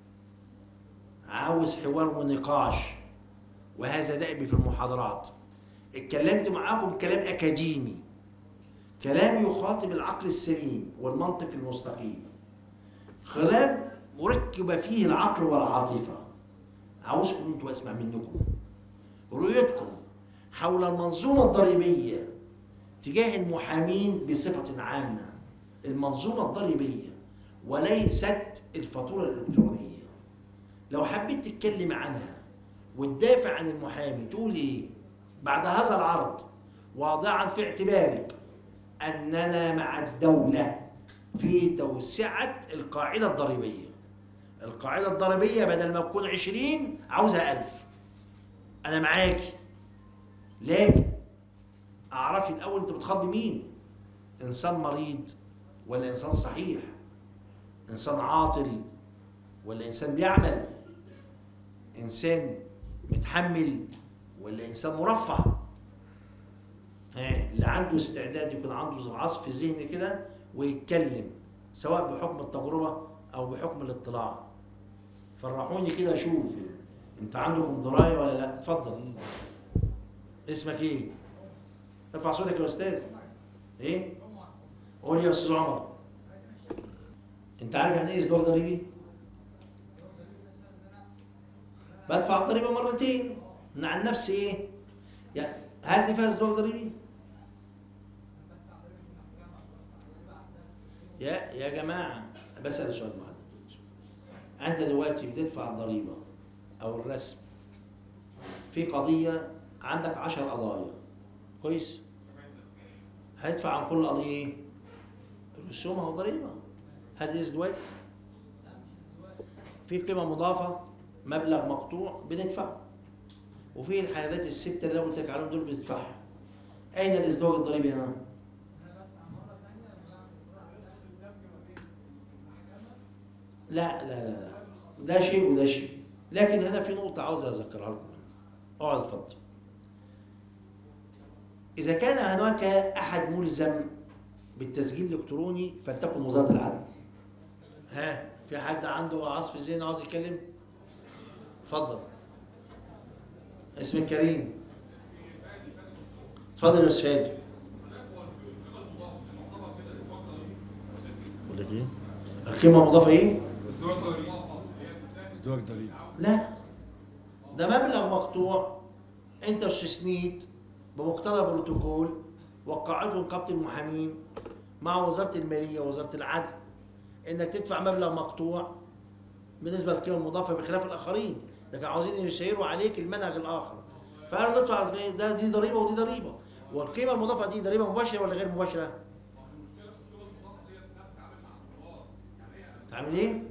Speaker 1: عاوز حوار ونقاش، وهذا دأبي في المحاضرات. اتكلمت معاكم كلام أكاديمي، كلام يخاطب العقل السليم والمنطق المستقيم، كلام مركب فيه العقل والعاطفة. عاوزكم انتوا اسمع منكم رؤيتكم حول المنظومة الضريبية تجاه المحامين بصفة عامة، المنظومة الضريبية وليست الفاتورة الإلكترونية. لو حبيت تتكلم عنها وتدافع عن المحامي تقول ايه بعد هذا العرض، واضعا في اعتبارك أننا مع الدولة في توسعة القاعدة الضريبية. القاعدة الضريبية بدل ما تكون عشرين عاوزها ألف. أنا معاكي، لكن أعرفي الأول أنت بتخاطبي مين؟ إنسان مريض ولا إنسان صحيح؟ إنسان عاطل ولا إنسان بيعمل؟ إنسان متحمل ولا إنسان مرفه؟ اللي عنده استعداد يكون عنده عصف ذهني كده ويتكلم، سواء بحكم التجربة أو بحكم الاطلاع. فرحوني كده أشوف أنت عندكم دراية ولا لا. اتفضل. اسمك إيه؟ ارفع صوتك يا أستاذ. إيه؟ قول يا أستاذ عمر. أنت عارف يعني إيه إصدار ضريبي؟ بدفع الضريبة مرتين. أنا عن نفسي إيه؟ يعني هل دي فيها إصدار ضريبي؟ يا يا جماعة بسأل سؤال محدد. أنت دلوقتي بتدفع الضريبة أو الرسم في قضية، عندك عشر قضايا، كويس؟ هتدفع عن كل قضية إيه؟ الرسوم أو ضريبة. هل دي إزدواج؟ في قيمة مضافة، مبلغ مقطوع بندفعه. وفي الحالات الستة اللي أنا قلت لك عليهم دول بتدفعها. أين الإزدواج الضريبي هنا؟ لا لا لا لا، ده شيء وده شيء. لكن هنا في نقطة عاوز أذكرها لكم. اقعد اتفضل. إذا كان هناك أحد ملزم بالتسجيل الإلكتروني فلتكن وزارة العدل. ها، في حد عنده عصف ذهني عاوز يتكلم؟ اتفضل. اسمك كريم. اتفضل يا أستاذ فادي. بقول لك إيه؟ القيمة المضافة إيه؟
Speaker 6: ازدواج ضريبي.
Speaker 1: لا، ده مبلغ مقطوع انت استثنيت بمقتضى بروتوكول وقعته نقابة المحامين مع وزارة المالية ووزارة العدل انك تدفع مبلغ مقطوع بالنسبة للقيمة المضافة بخلاف الآخرين، لكن عاوزين يسيروا عليك المنهج الآخر. فقالوا ندفع ده، دي ضريبة ودي ضريبة. والقيمة المضافة دي ضريبة مباشرة ولا غير مباشرة؟ تعمل ايه؟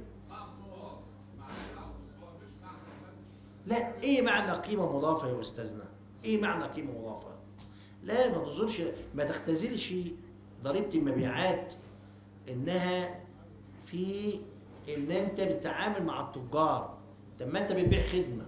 Speaker 1: لا، ايه معنى قيمة مضافة يا استاذنا؟ ايه معنى قيمة مضافة؟ لا، ما تظنش، ما تختزلش ضريبة المبيعات انها في ان انت بتتعامل مع التجار. طب ما انت بتبيع خدمة،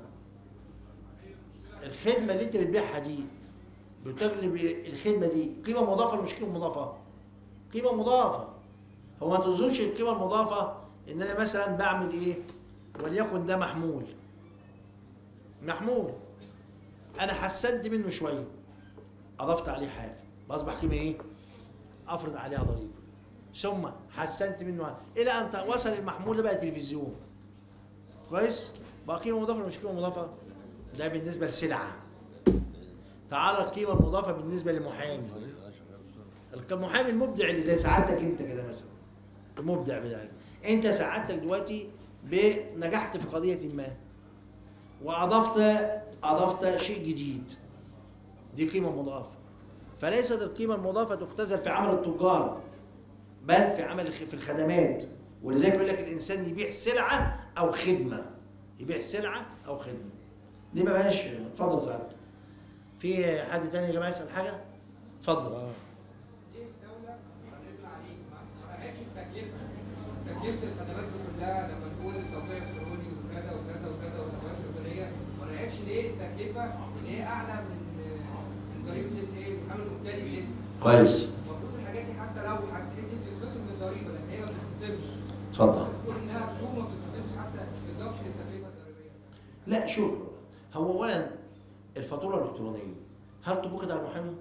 Speaker 1: الخدمة اللي انت بتبيعها دي بتجلب الخدمة دي قيمة مضافة ولا مش قيمة مضافة؟ قيمة مضافة. هو ما تظنش القيمة المضافة ان انا مثلا بعمل ايه؟ وليكن ده محمول محمول انا حسنت منه شويه، اضفت عليه حاجه، اصبح قيمه ايه؟ افرض عليها ضريبه. ثم حسنت منه الى ان وصل المحمول ده بقى تلفزيون، كويس؟ بقى قيمه مضافه ولا مش قيمه مضافه؟ ده بالنسبه لسلعه. تعالى القيمه المضافه بالنسبه لمحامي، المحامي المبدع اللي زي سعادتك انت كده مثلا، المبدع بتاعك انت سعادتك دلوقتي نجحت في قضيه ما، واضفت اضفت شيء جديد، دي قيمه مضافه. فليست القيمه المضافه تختزل في عمل التجار بل في عمل في الخدمات. ولذلك يقول لك الانسان يبيع سلعه او خدمه، يبيع سلعه او خدمه. دي ما بقاش. اتفضل سعادتك. في حد تاني يا جماعه يسال حاجه؟ اتفضل.
Speaker 6: اه
Speaker 7: ليه الدولة هنقول عليه ما راعتش التكلفة تكلفة الخدمات دي كلها لما نقول التوقيع الإلكتروني وكذا وكذا وكذا والخدمات الإلكترونية ما راعتش ليه التكلفة إن هي أعلى من من ضريبة الإيه المحامي المبتدئ لسه.
Speaker 1: كويس.
Speaker 7: المفروض الحاجات دي حتى لو هتتحسب تتخصم من الضريبة لكن هي ما بتتخصمش.
Speaker 1: اتفضل.
Speaker 7: المفروض إنها رسوم ما بتتخصمش حتى بالإضافة للتكلفة الضريبية.
Speaker 1: لا شوف، هو اولا الفاتوره الالكترونيه هل طبقت على المحامي؟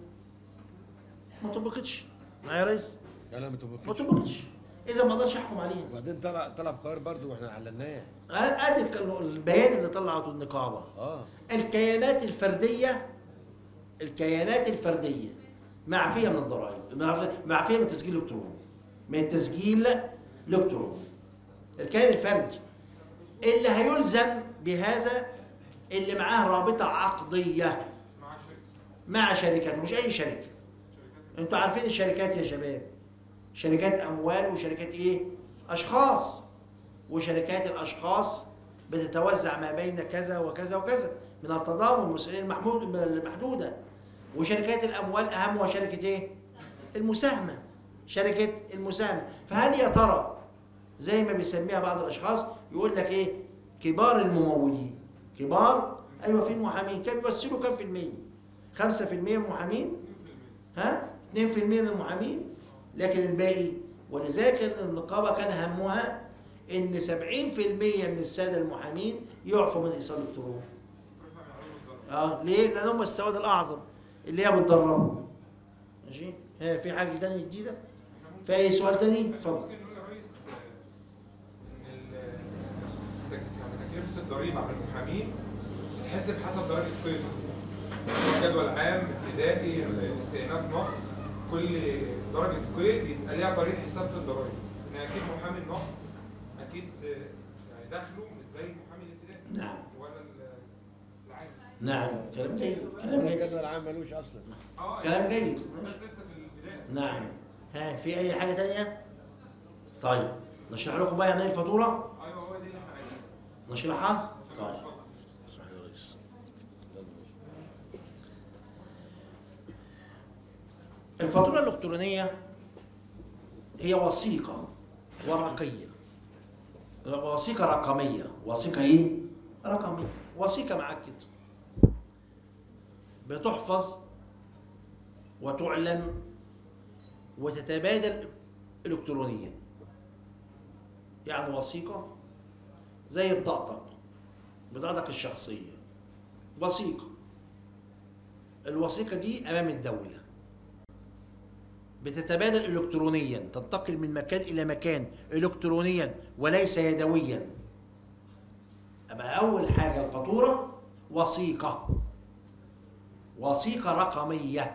Speaker 1: ما طبقتش. معايا يا ريس؟
Speaker 6: لا لا ما
Speaker 1: ما
Speaker 6: تبقاش.
Speaker 1: طبقتش. اذا ما اقدرش احكم عليها.
Speaker 6: وبعدين طلع طلع قرار برضه واحنا اعلناه.
Speaker 1: ادي البيان اللي طلعته النقابه.
Speaker 6: اه
Speaker 1: الكيانات الفرديه الكيانات الفرديه معفيه من الضرائب، معفيه من التسجيل الالكتروني، من التسجيل الالكتروني. الكيان الفردي اللي هيلزم بهذا اللي معاه رابطه عقديه
Speaker 4: مع شركه
Speaker 1: مع شركات، مش اي شركه. انتوا عارفين الشركات يا شباب، شركات اموال وشركات ايه؟ اشخاص. وشركات الاشخاص بتتوزع ما بين كذا وكذا وكذا من التضامن والمسؤوليه المحمود المحدوده. وشركات الاموال اهمها شركه ايه؟ المساهمه. شركه المساهمه. فهل يا ترى زي ما بيسميها بعض الاشخاص يقول لك ايه؟ كبار الممولين. كبار ايوه في محامين كانوا بيمثلوا كام في المية؟ خمسة في المية من المحامين؟ ها؟ اثنين في المية من المحامين؟ لكن الباقي. ولذلك النقابه كان همها ان سبعين في المية من الساده المحامين يعفوا من ايصال الالكتروني. اه ليه؟ لان هم السواد الاعظم اللي هي بتدربهم. ماشي؟ ها في حاجه ثانيه جديده؟ في اي سؤال ثاني؟ اتفضل.
Speaker 4: ممكن نقول يا ريس ان ال- تك- يعني تكلفه الضريبه على المحامين تتحسب حسب درجه قيمه. جدول عام، ابتدائي، استئناف نقد، كل درجه قيد يبقى ليها طريقه حساب في الضرايب. ان اكيد محامي النقد اكيد يعني دخله مش زي محامي الابتدائي.
Speaker 1: نعم.
Speaker 4: ولا ال- العام.
Speaker 1: نعم كلام جيد كلام جيد
Speaker 6: الجدول العام ملوش اصلا.
Speaker 4: اه
Speaker 1: كلام جيد.
Speaker 4: الناس لسه في الابتدائي.
Speaker 1: نعم. ها في اي حاجه ثانيه؟ طيب نشرح لكم بقى يعني ايه الفاتوره؟
Speaker 4: ايوه هو دي اللي احنا عايزينها.
Speaker 1: نشرحها؟ طيب
Speaker 4: اتفضل.
Speaker 1: اسمح لي يا ريس. الفاتوره الالكترونيه هي وثيقه ورقيه، وثيقه رقميه. وثيقه ايه؟ رقميه. وثيقه معاك كده بتحفظ وتعلم وتتبادل الكترونيا. يعني وثيقه زي بطاقتك بطاقتك الشخصيه. وثيقه. الوثيقه دي امام الدوله بتتبادل الكترونيا، تنتقل من مكان الى مكان الكترونيا وليس يدويا. أبقى اول حاجه الفاتوره وثيقه. وثيقه رقميه.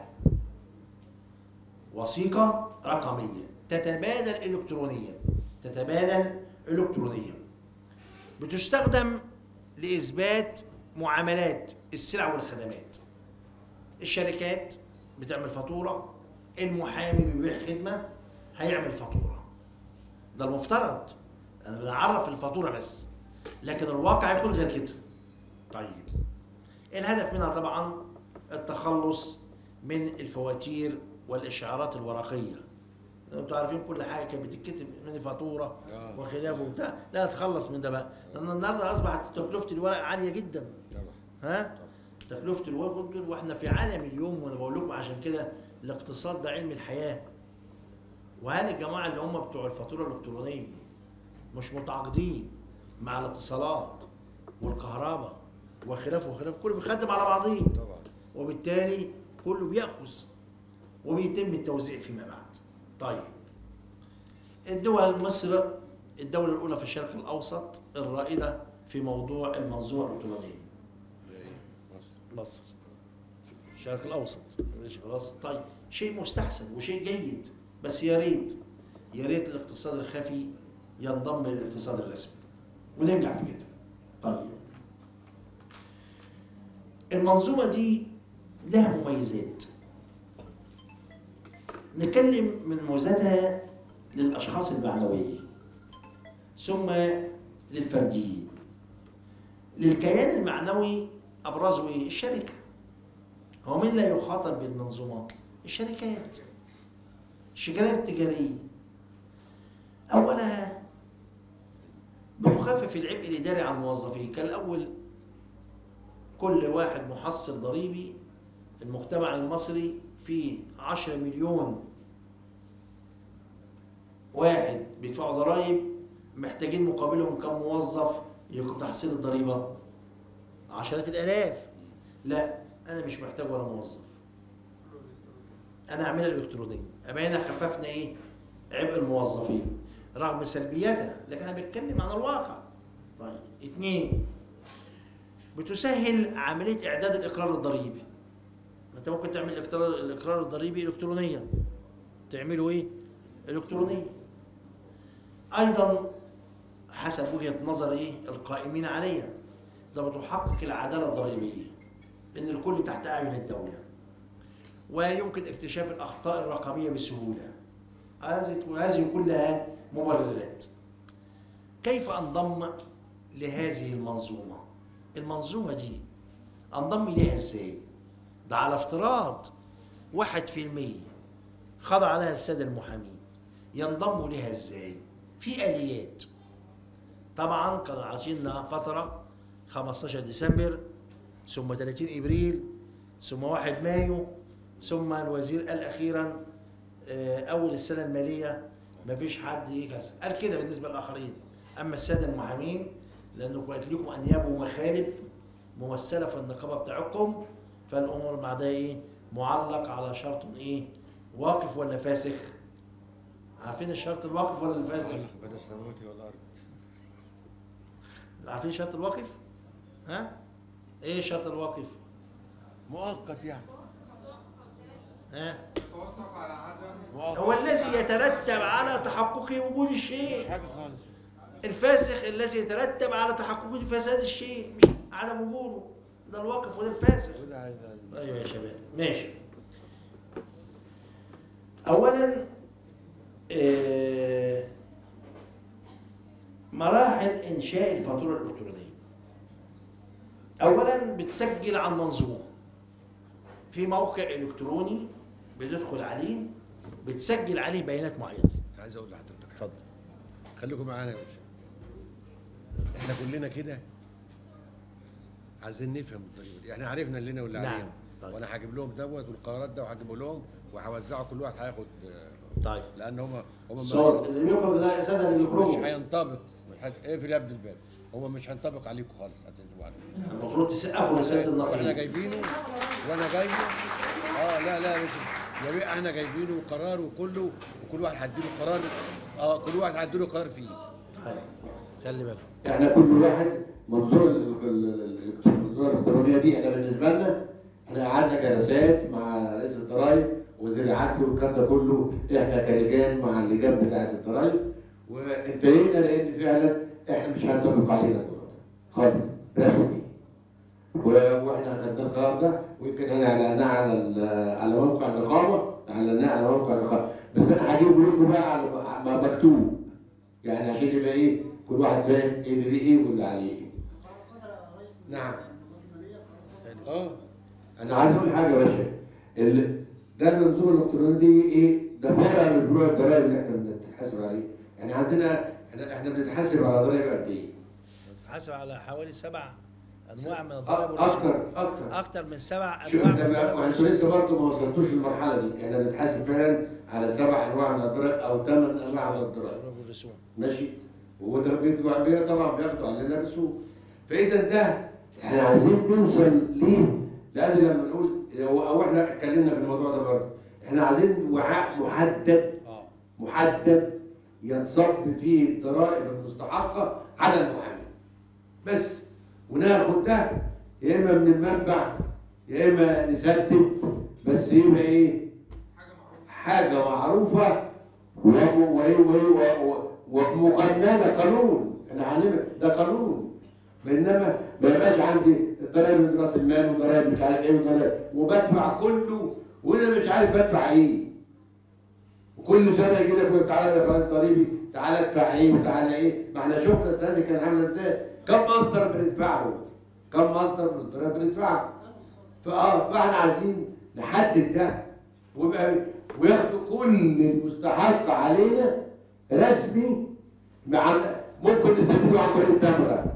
Speaker 1: وثيقه رقميه تتبادل الكترونيا. تتبادل الكترونيا. بتستخدم لاثبات معاملات السلع والخدمات. الشركات بتعمل فاتوره، المحامي بيبيع خدمه هيعمل فاتوره. ده المفترض. انا بنعرف الفاتوره بس، لكن الواقع يكون غير كده. طيب الهدف منها طبعا التخلص من الفواتير والاشعارات الورقيه. انتوا عارفين كل حاجه كانت بتتكتب من فاتوره
Speaker 6: آه.
Speaker 1: وخلافه وبتاع. لا تخلص من ده بقى، لان النهارده اصبحت تكلفه الورق عاليه جدا.
Speaker 6: طبعا.
Speaker 1: ها؟ تكلفه الورق دول، واحنا في عالم اليوم. وانا بقول لكم عشان كده الاقتصاد ده علم الحياه. وهل الجماعه اللي هم بتوع الفاتوره الالكترونيه مش متعاقدين مع الاتصالات والكهرباء وخلافه وخلافه؟ كله بيخدم على بعضيه،
Speaker 6: طبعا.
Speaker 1: وبالتالي كله بيأخذ وبيتم التوزيع فيما بعد. طيب الدول، مصر الدولة الأولى في الشرق الأوسط الرائدة في موضوع المنظومة الإلكترونية. مصر الشرق الأوسط ماشي خلاص. طيب شيء مستحسن وشيء جيد، بس يا ريت يا ريت الاقتصاد الخفي ينضم للاقتصاد الرسمي وننجح في كده. طيب المنظومة دي لها مميزات. نتكلم من مميزاتها للأشخاص المعنوية، ثم للفرديين. للكيان المعنوي أبرزه إيه؟ الشركة. هو مين لا يخاطب بالمنظومة؟ الشركات، الشركات التجارية. أولها بتخفف العبء الإداري على الموظفين. كان الأول كل واحد محصل ضريبي، المجتمع المصري فيه عشرة مليون واحد بيدفعوا ضرائب، محتاجين مقابلهم كم موظف يقوم تحصيل الضريبة؟ عشرات الآلاف. لا، أنا مش محتاج ولا موظف، أنا أعملها إلكترونيا. أبقى هنا خففنا إيه؟ عبء الموظفين رغم سلبياتها، لكن أنا بتكلم عن الواقع. طيب، اتنين، بتسهل عملية إعداد الإقرار الضريبي. أنت ممكن تعمل الإقرار الإقرار الضريبي إلكترونيا. تعمله إيه؟ إلكترونيا. أيضا حسب وجهة نظر إيه؟ القائمين عليها، ده بتحقق العدالة الضريبية، إن الكل تحت أعين الدولة، ويمكن اكتشاف الأخطاء الرقمية بسهولة. هذه كلها مبررات. كيف أنضم لهذه المنظومة؟ المنظومة دي أنضم إليها إزاي؟ ده على افتراض واحد في المية خضع لها السادة المحامين. ينضموا لها إزاي؟ في آليات. طبعا كانوا عايشيننا فترة خمستاشر ديسمبر، ثم ثلاثين إبريل، ثم واحد مايو، ثم الوزير قال أخيرا أول السنة المالية مفيش حد يكسر. قال كده بالنسبة للآخرين. أما السادة المحامين، لأنه بقت لكم أنياب ومخالب ممثلة في النقابة بتاعكم، فالأمور مع ده إيه؟ معلق على شرط إيه؟ واقف ولا فاسخ؟ عارفين الشرط الواقف ولا الفاسخ؟
Speaker 6: معلق بين السماوات والأرض.
Speaker 1: عارفين الشرط الواقف؟ ها؟ إيه الشرط الواقف؟
Speaker 6: مؤقت يعني.
Speaker 1: ها؟
Speaker 4: توقف على عدم
Speaker 6: مؤقت.
Speaker 1: هو الذي يترتب على تحقق وجود الشيء.
Speaker 6: مش حاجة خالص.
Speaker 1: الفاسخ الذي يترتب على تحقق فساد الشيء، مش عدم وجوده. ده الواقف وده الفاسخ.
Speaker 6: وده عايز-
Speaker 1: ايوه يا شباب، ماشي. اولا آه، مراحل انشاء الفاتوره الالكترونيه. اولا بتسجل على المنظومه في موقع الكتروني، بتدخل عليه بتسجل عليه بيانات معينه.
Speaker 6: عايز اقول لحضرتك حاجة.
Speaker 1: اتفضل.
Speaker 6: خليكم معانا يا باشا. احنا كلنا كده عايزين نفهم الضريبه دي. احنا عرفنا اللي لنا واللي
Speaker 1: نعم.
Speaker 6: علينا.
Speaker 1: طيب.
Speaker 6: وانا هجيب لهم دوت والقرارات ده وهجيبه لهم وهوزعه، كل واحد هياخد.
Speaker 1: طيب.
Speaker 6: لان هم هم
Speaker 1: الصوت اللي بيخرج ده اساسا اللي
Speaker 6: مش
Speaker 1: بيخرجوا
Speaker 6: هينطبق. اقفل يا ابن الباب. هو مش هينطبق عليكم خالص عشان تبقوا عارفين.
Speaker 1: المفروض تسقفوا لسياده
Speaker 6: واحنا
Speaker 1: النقيب.
Speaker 6: جايبينه وانا جايبه. اه لا لا مش يا بيه، احنا جايبينه قرار وكله، وكل واحد هيديله قرار. اه كل واحد هيديله قرار فيه.
Speaker 1: طيب، خلي بالك.
Speaker 8: احنا كل واحد منظور ال- ال- المنظومه الالكترونيه دي، احنا بالنسبه لنا احنا قعدنا جلسات مع رئيس الضرايب ووزير العدل والكلام ده كله، احنا كلجان مع اللجان بتاعه الضرايب، وانتهينا لان فعلا احنا مش هينطبق علينا الموضوع ده خالص رسمي. و- واحنا خدنا القرار ده، ويمكن احنا اعلناه على ال- على موقع النقابه، اعلناه على موقع النقابه، بس انا هجيب لكم بقى على ما مكتوب، يعني عشان يبقى ايه كل واحد فاهم ايه اللي ليه ايه واللي عليه ايه. نعم. اه انا عايز اقول حاجه يا باشا، ال- ده المنظومه الالكترونيه دي ايه؟ ده فرع من فروع الضرائب اللي احنا بنتحاسب عليه، يعني عندنا احنا احنا بنتحاسب على ضرائب قد ايه؟
Speaker 1: بتتحاسب على حوالي سبع انواع من الضرائب
Speaker 8: أ-
Speaker 1: والرسوم.
Speaker 8: اكتر اكتر
Speaker 1: اكتر من سبع
Speaker 8: شوف
Speaker 1: انواع
Speaker 8: احنا
Speaker 1: من
Speaker 8: بقى
Speaker 1: الضرائب
Speaker 8: انتوا
Speaker 1: والرسوم.
Speaker 8: لسه برضه ما وصلتوش للمرحله دي، احنا بنتحاسب فعلا على سبع انواع من الضرائب او ثمان انواع من الضرائب.
Speaker 1: الضرائب والرسوم.
Speaker 8: ماشي؟ وده بياخدوا علينا طبعا، بياخدوا علينا رسوم. فاذا ده احنا عايزين نوصل ليه؟ لان لما نقول او احنا اتكلمنا في الموضوع ده برضه، احنا عايزين وعاء محدد
Speaker 1: اه
Speaker 8: محدد ينصب فيه الضرائب المستحقه على المحامي. بس وناخد ده يا اما من المنبع يا اما نسدد، بس يبقى ايه؟ حاجه معروفه ومقننه قانون. احنا هنعمل ده قانون، انما ما يبقاش عندي ضرايب من راس المال وضرايب مش عارف ايه وضرايب وبدفع كله وانا مش عارف بدفع ايه. وكل سنه يجي لك يقول تعالى يا فلان ضريبي، تعالى ادفع ايه وتعالى ايه. ما احنا شفنا السنه دي كان عامله ازاي؟ كم مصدر بندفع له؟ كم مصدر من الضرايب بندفعه؟ فاه فاحنا عايزين نحدد ده ويبقى وياخدوا كل المستحق علينا رسمي. مع ممكن نسدده عن طريق التمره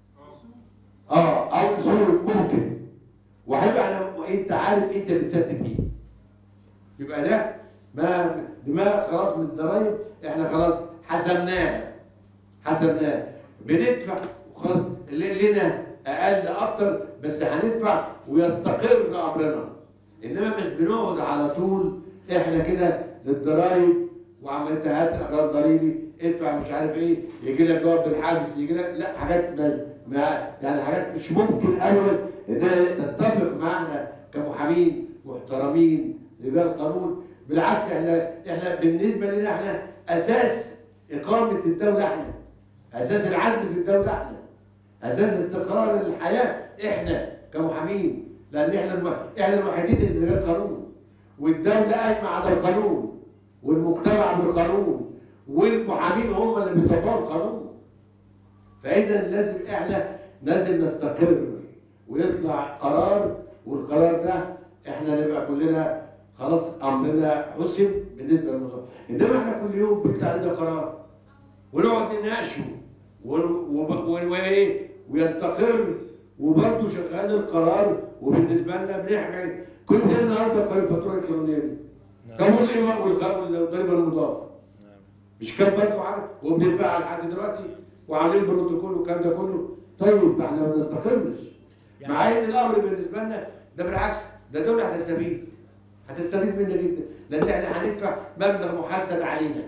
Speaker 8: اه او نزول ممكن، وهيبقى انت عارف انت بتسدد ايه. يبقى ده ما دماغ خلاص من الضرايب احنا خلاص حسبناها حسبناها بندفع وخلاص لنا اقل اكتر بس هندفع ويستقر امرنا. انما مش بنقعد على طول احنا كده للضرايب وعملت هات اقرار ضريبي ادفع مش عارف ايه يجي لك جواب بالحبس يجي لك لا حاجات ما يعني حاجات مش ممكن ابدا انها تتفق معنا كمحامين محترمين رجال قانون. بالعكس احنا احنا بالنسبه لنا احنا اساس اقامه الدوله، احنا اساس العدل في الدوله، احنا اساس استقرار الحياه احنا كمحامين، لان احنا الم... احنا الوحيدين اللي رجال قانون والدوله قايمه على القانون والمجتمع بالقانون والمحامين هم اللي بيطبقوا القانون. فاذا لازم احنا لازم نستقر ويطلع قرار، والقرار ده احنا نبقى كلنا خلاص امرنا حسم بالنسبه للموضوع. انما احنا كل يوم بيطلع لنا قرار ونقعد نناقشه وايه ويستقر وبرضه شغال القرار وبالنسبه لنا بنحمل كل ده. النهارده قانون الفاتوره الالكترونيه دي قانون الايماء والضريبه المضافه مش كان برضه حاجه وبندفعها لحد دلوقتي وعاملين بروتوكول والكلام ده كله. طيب احنا ما بنستقرش يعني مع ان الامر بالنسبه لنا ده بالعكس ده الدوله هتستفيد هتستفيد منه جدا لان احنا هندفع مبلغ محدد علينا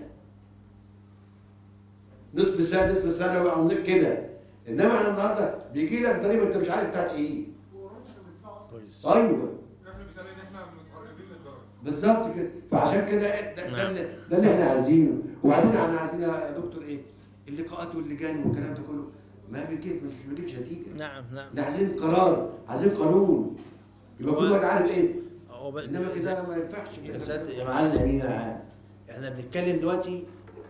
Speaker 8: نصف سنه نصف سنه او كده. انما احنا النهارده بيجي لك ضريبه انت مش عارف بتاعت ايه.
Speaker 1: كويس
Speaker 8: ايوه
Speaker 4: احنا بيتهيألي ان احنا متقربين للدرجه
Speaker 8: بالظبط كده. فعشان كده ده, ده, ده, ده اللي احنا عايزينه. وبعدين احنا عايزين يا دكتور ايه اللقاءات واللجان والكلام ده كله ما بيجيب مش بيجيبش نتيجه.
Speaker 1: نعم نعم
Speaker 8: احنا عايزين قرار عايزين قانون يبقى كل واحد عارف ايه. انما كده ما ينفعش
Speaker 1: يا ساتر يا معالي الامين العام. احنا بنتكلم دلوقتي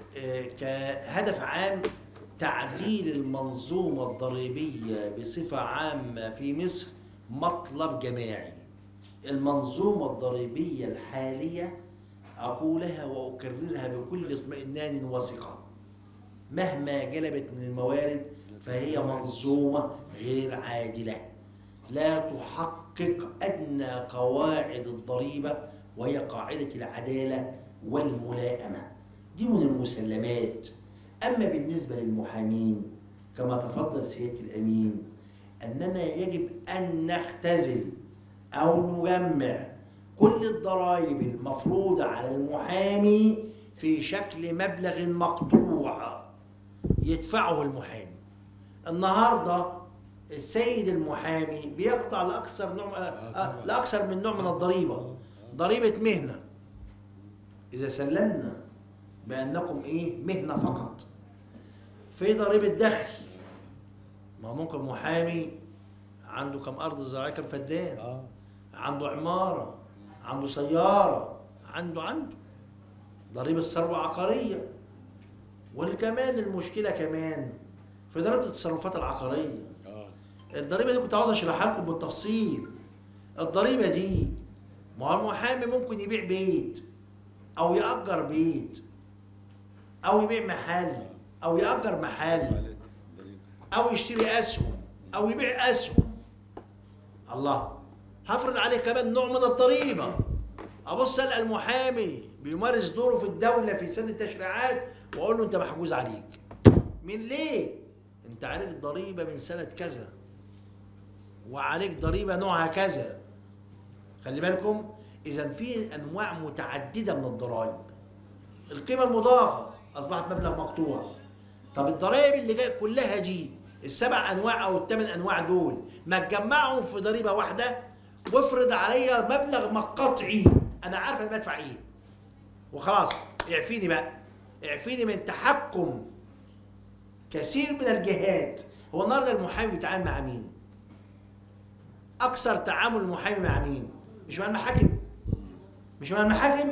Speaker 1: كهدف عام تعديل المنظومه الضريبيه بصفه عامه في مصر مطلب جماعي. المنظومه الضريبيه الحاليه اقولها واكررها بكل اطمئنان وثقه مهما جلبت من الموارد فهي منظومه غير عادله لا تحقق أدنى قواعد الضريبة وهي قاعدة العدالة والملائمة. دي من المسلمات. أما بالنسبة للمحامين كما تفضل سيادة الأمين أننا يجب أن نختزل أو نجمع كل الضرائب المفروضة على المحامي في شكل مبلغ مقطوع يدفعه المحامي. النهارده السيد المحامي بيقطع لاكثر نوع آه لاكثر من نوع من الضريبه. ضريبه مهنه اذا سلمنا بانكم ايه مهنه فقط. في ضريبه دخل ما ممكن محامي عنده كم ارض زراعيه كم فدان عنده عماره عنده سياره عنده عنده ضريبه ثروه عقاريه. والكمان المشكله كمان في ضريبه التصرفات العقاريه. الضريبه دي كنت عاوز اشرحها لكم بالتفصيل. الضريبه دي ما هو المحامي ممكن يبيع بيت او يأجر بيت او يبيع محل او يأجر محل او يشتري اسهم او يبيع اسهم. الله هفرض عليه كمان نوع من الضريبه. ابص القى المحامي بيمارس دوره في الدوله في سن التشريعات واقول له انت محجوز عليك. من ليه؟ انت عليك ضريبه من سنه كذا وعليك ضريبه نوعها كذا. خلي بالكم اذا في انواع متعدده من الضرائب. القيمه المضافه اصبحت مبلغ مقطوع. طب الضرائب اللي جايه كلها دي السبع انواع او الثمان انواع دول ما تجمعهم في ضريبه واحده وافرض عليا مبلغ مقطعي انا عارف انا بدفع ايه وخلاص. اعفيني بقى اعفيني من تحكم كثير من الجهات. هو النهارده المحامي بيتعامل مع مين؟ اكثر تعامل المحامي مع مين؟ مش مع المحاكم. مش مع المحاكم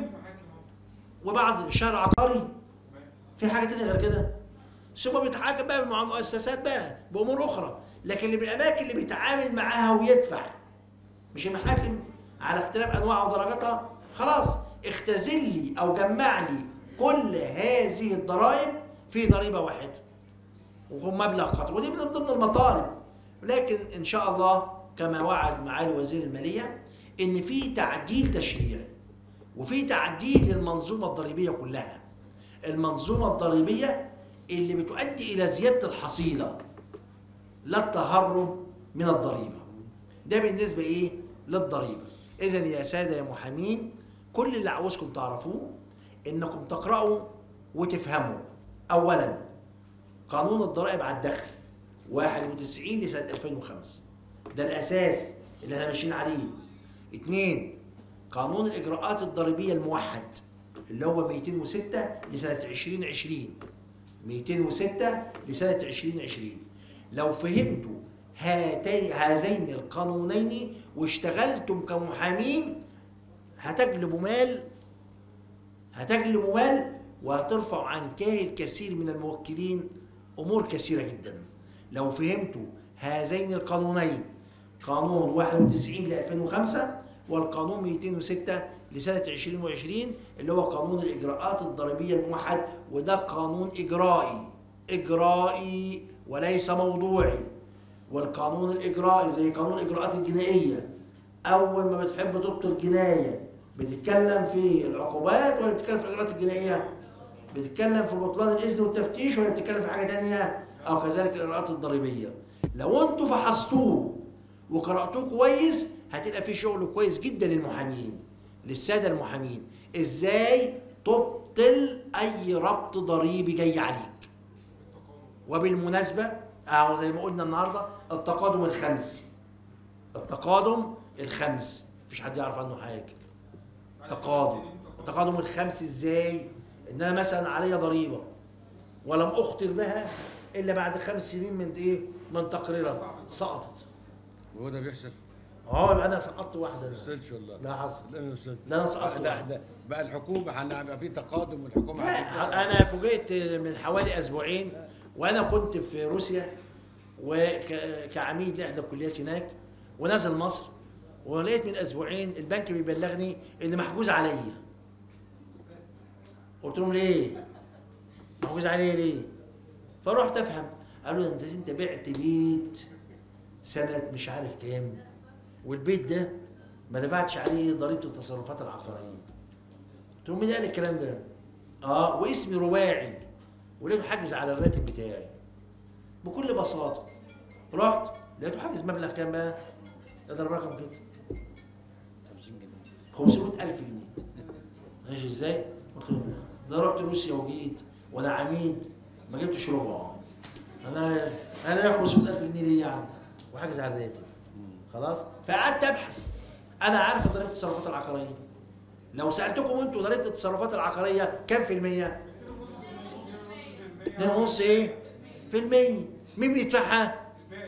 Speaker 1: وبعض الشهر العقاري. في حاجه تانية غير كده؟ ثم بيتحاكم بقى مع مؤسسات بقى بامور اخرى، لكن اللي بالاماكن اللي بيتعامل معاها ويدفع مش المحاكم على اختلاف انواعها ودرجاتها. خلاص اختزل لي او جمع لي كل هذه الضرائب في ضريبه واحده وهم مبلغ قطر، ودي من ضمن المطالب. لكن ان شاء الله كما وعد معالي وزير الماليه ان في تعديل تشريعي وفي تعديل للمنظومه الضريبيه كلها. المنظومه الضريبيه اللي بتؤدي الى زياده الحصيله لا التهرب من الضريبه. ده بالنسبه ايه؟ للضريبه. اذا يا ساده يا محامين، كل اللي عاوزكم تعرفوه انكم تقرأوا وتفهموا. اولا قانون الضرائب على الدخل واحد وتسعين لسنه ألفين وخمسة، ده الاساس اللي احنا ماشيين عليه. اثنين قانون الاجراءات الضريبيه الموحد اللي هو مئتين وستة لسنه ألفين وعشرين، مئتين وستة لسنه ألفين وعشرين. لو فهمتوا هاتين هذين القانونين واشتغلتم كمحامين هتجلبوا مال هتجلبوا مال وهترفعوا عن كاهل كثير من الموكلين امور كثيره جدا. لو فهمتوا هذين القانونين، قانون واحد وتسعين ل ألفين وخمسة والقانون مئتين وستة لسنه ألفين وعشرين اللي هو قانون الاجراءات الضريبيه الموحد، وده قانون اجرائي اجرائي وليس موضوعي. والقانون الاجرائي زي قانون الاجراءات الجنائيه، اول ما بتحب تبطل جنايه بتتكلم في العقوبات ولا بتتكلم في الاجراءات الجنائيه؟ بتتكلم في بطلان الاذن والتفتيش ولا بتتكلم في حاجه ثانيه؟ او كذلك الاجراءات الضريبيه. لو انتوا فحصتوه وقراتوه كويس هتلقى في شغل كويس جدا للمحامين، للساده المحامين، ازاي تبطل اي ربط ضريبي جاي عليك. وبالمناسبه اهو زي ما قلنا النهارده التقادم الخمسي، التقادم الخمسي مفيش حد يعرف عنه حاجه. تقادم التقادم الخمسي ازاي؟ ان انا مثلا عليا ضريبه ولم اخطر بها الا بعد خمس سنين من ايه؟ من تقريرها سقطت.
Speaker 6: وهو ده بيحصل؟
Speaker 1: اه يبقى انا سقطت واحده.
Speaker 6: ما بيحصلش والله.
Speaker 1: لا حصل.
Speaker 6: لا ما بيحصلش.
Speaker 1: لا انا سقطت
Speaker 6: لا
Speaker 1: واحده.
Speaker 6: ده بقى الحكومه هنبقى في تقادم والحكومه
Speaker 1: لا انا فوجئت من حوالي اسبوعين وانا كنت في روسيا وكعميد لاحدى الكليات هناك ونازل مصر، ولقيت من اسبوعين البنك بيبلغني ان محجوز عليا. قلت لهم ليه؟ محجوز عليا ليه؟ فرحت افهم، قالوا انت انت بعت بيت سنه مش عارف كام، والبيت ده ما دفعتش عليه ضريبه التصرفات العقاريه. قلت لهم مين قال الكلام ده؟ اه واسمي رواعي ولقيته حاجز على الراتب بتاعي. بكل بساطه رحت لقيته حاجز مبلغ كام بقى؟ اضرب رقم كده خمسين جنيه خمسمائة ألف جنيه. ماشي ازاي؟ قلت له ده رحت روسيا وجيت وانا عميد ما جبتش ربع. انا انا ياخد خمسمائة ألف جنيه ليه يعني؟ وحاجز على الراتب. خلاص؟ فقعدت ابحث. انا عارف ضريبه التصرفات العقاريه. لو سالتكم انتوا ضريبه التصرفات العقاريه كام في المية؟ اتنين ونص ايه؟ في المية. مين بيدفعها؟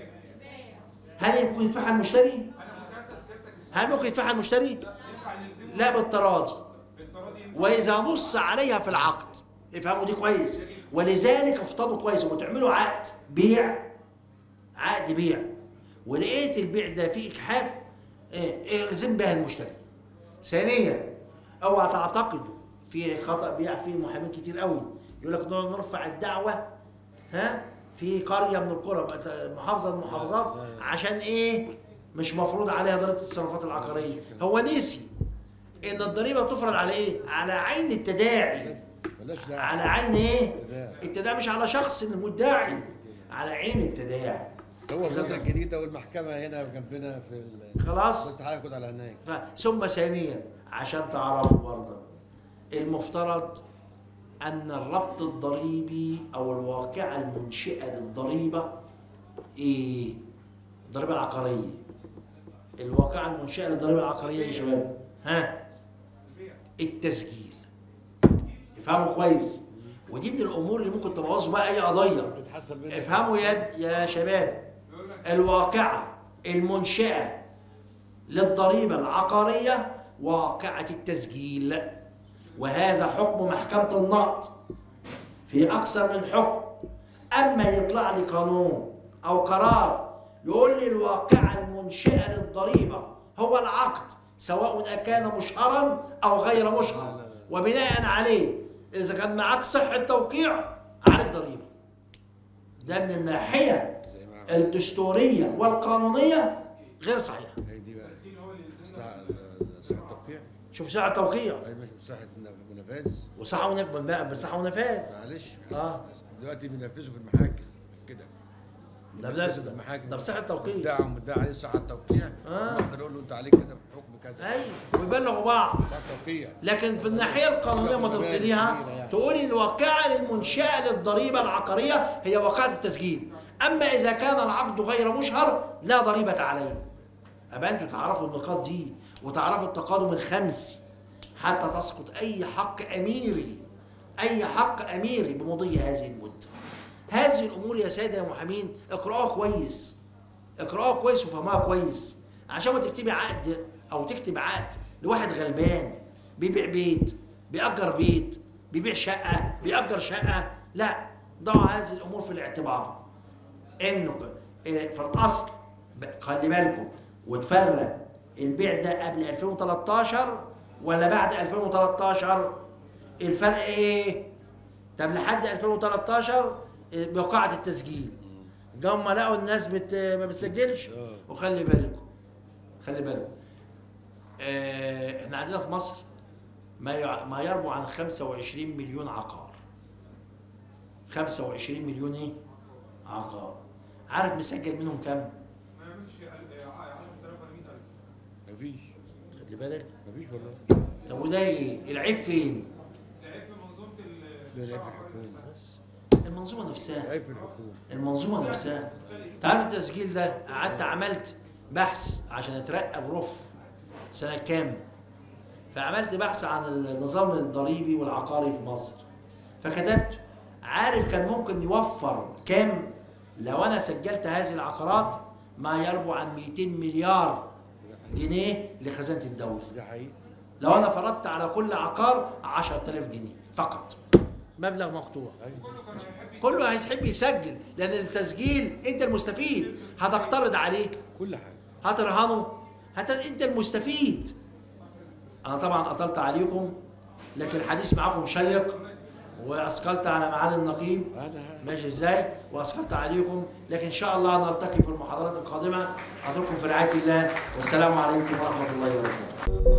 Speaker 1: هل ممكن يدفعها المشتري؟ هل ممكن يدفعها المشتري؟ لا بالتراضي. وإذا نص عليها في العقد، افهموا دي كويس، ولذلك افطنوا كويس وتعملوا عقد بيع، عقد بيع، ولقيت البيع ده فيه إجحاف، إيه الزم بها المشتري. ثانيا اوعى تعتقدوا في خطأ بيع فيه محامين كتير قوي يقول لك نرفع الدعوة ها في قرية من القرى محافظة من المحافظات عشان ايه؟ مش مفروض عليها ضريبة التصرفات العقارية. هو نسي ان الضريبة تفرض على ايه؟ على عين التداعي. على عين ايه؟ التداعي، مش على شخص المدعي، على عين التداعي.
Speaker 6: هو الفترة الجديدة والمحكمة هنا جنبنا في
Speaker 1: خلاص
Speaker 6: بس تعالى خد على هناك.
Speaker 1: ثم ثانيا عشان تعرفوا برضه المفترض أن الربط الضريبي أو الواقعة المنشئة للضريبة إيه؟ الضريبة العقارية. الواقعة المنشئة للضريبة العقارية يا شباب؟ ها؟ التسجيل. افهموا كويس. ودي من الامور اللي ممكن تبوظ بقى اي قضيه.
Speaker 6: بتحصل منها
Speaker 1: افهموا يا يا شباب، الواقعه المنشاه للضريبه العقاريه واقعه التسجيل، وهذا حكم محكمه النقض في اكثر من حكم. اما يطلع لي قانون او قرار يقول لي الواقعه المنشاه للضريبه هو العقد سواء كان مشهرا او غير مشهر، وبناء عليه اذا كان معاك صحه توقيع عليك ضريبه. ده من الناحيه الدستوريه والقانونيه غير صحيح.
Speaker 6: هي دي بقى
Speaker 4: التسجيل هو اللي يلزمنا.
Speaker 6: صحة صحة توقيع.
Speaker 1: شوف ساعه توقيع
Speaker 6: اي ماشي صحة منفاذ.
Speaker 1: وصحه ونفاذ بقى، بصحه ونفاذ.
Speaker 6: معلش
Speaker 1: اه
Speaker 6: دلوقتي بينفذوا في المحاكم كده.
Speaker 1: ده
Speaker 6: بينفذوا في
Speaker 1: ده
Speaker 6: المحاكم.
Speaker 1: ده بصحه توقيع.
Speaker 6: مدعي ومدعي عليه صحة توقيع.
Speaker 1: آه.
Speaker 6: نقدر نقول له انت عليك كذا حكم كذا.
Speaker 1: ايوه ويبلغوا بعض.
Speaker 6: صحة توقيع.
Speaker 1: لكن في الناحيه القانونيه ما تبطليها تقولي الواقعه المنشاه للضريبه العقاريه هي واقعه التسجيل، اما اذا كان العقد غير مشهر لا ضريبه عليه. ابقى انتوا تعرفوا النقاط دي وتعرفوا التقادم الخمسي حتى تسقط اي حق اميري، اي حق اميري بمضي هذه المده. هذه الامور يا ساده يا محامين اقراوها كويس، اقراوها كويس وفهموها كويس، عشان ما تكتبي عقد او تكتب عقد لواحد غلبان بيبيع بيت، بيأجر بيت، بيبيع شقه، بيأجر شقه. لا، ضعوا هذه الامور في الاعتبار. انه في الاصل خلي بالكم وتفرق البيع ده قبل ألفين وتلتاشر ولا بعد ألفين وتلتاشر؟ الفرق ايه؟ طب لحد ألفين وتلتاشر بوقعة التسجيل، ده هم لقوا الناس بت... ما بتسجلش. وخلي بالكم خلي بالكم اه احنا عندنا في مصر ما ي... ما يربو عن خمسة وعشرين مليون عقار. خمسة وعشرين مليون ايه؟ عقار. عارف مسجل منهم كام؟
Speaker 4: ما يعملش عشرة آلاف ولا مية ألف.
Speaker 6: مفيش.
Speaker 1: خلي بالك
Speaker 6: مفيش والله.
Speaker 1: طب وده ايه؟ العيب فين؟
Speaker 4: العيب في منظومه
Speaker 6: لا، العيب
Speaker 4: الشرع
Speaker 6: في
Speaker 4: حوالين
Speaker 6: الحكومة.
Speaker 4: نفسها.
Speaker 1: بس المنظومه نفسها،
Speaker 6: العيب في الحكومة.
Speaker 1: المنظومه نفسها. تعرف التسجيل ده قعدت عملت بحث عشان اترقى برف سنه كام؟ فعملت بحث عن النظام الضريبي والعقاري في مصر، فكتبت عارف كان ممكن يوفر كام لو انا سجلت هذه العقارات؟ ما يربو عن مئتين مليار جنيه لخزانه الدوله.
Speaker 6: ده حقيقي.
Speaker 1: لو انا فرضت على كل عقار عشرة آلاف جنيه فقط، مبلغ مقطوع.
Speaker 4: كله كان هيحب
Speaker 1: كله هيحب يسجل، لان التسجيل انت المستفيد، هتقترض عليه،
Speaker 6: كل حاجة.
Speaker 1: هترهنه، هت... انت المستفيد. انا طبعا اطلت عليكم، لكن الحديث معاكم شيق واثقلت على معالي النقيب
Speaker 6: أنا
Speaker 1: ماشي ازاي، واثقلت عليكم، لكن ان شاء الله نلتقي في المحاضرات القادمه. اترككم في رعايه الله، والسلام عليكم ورحمه الله وبركاته.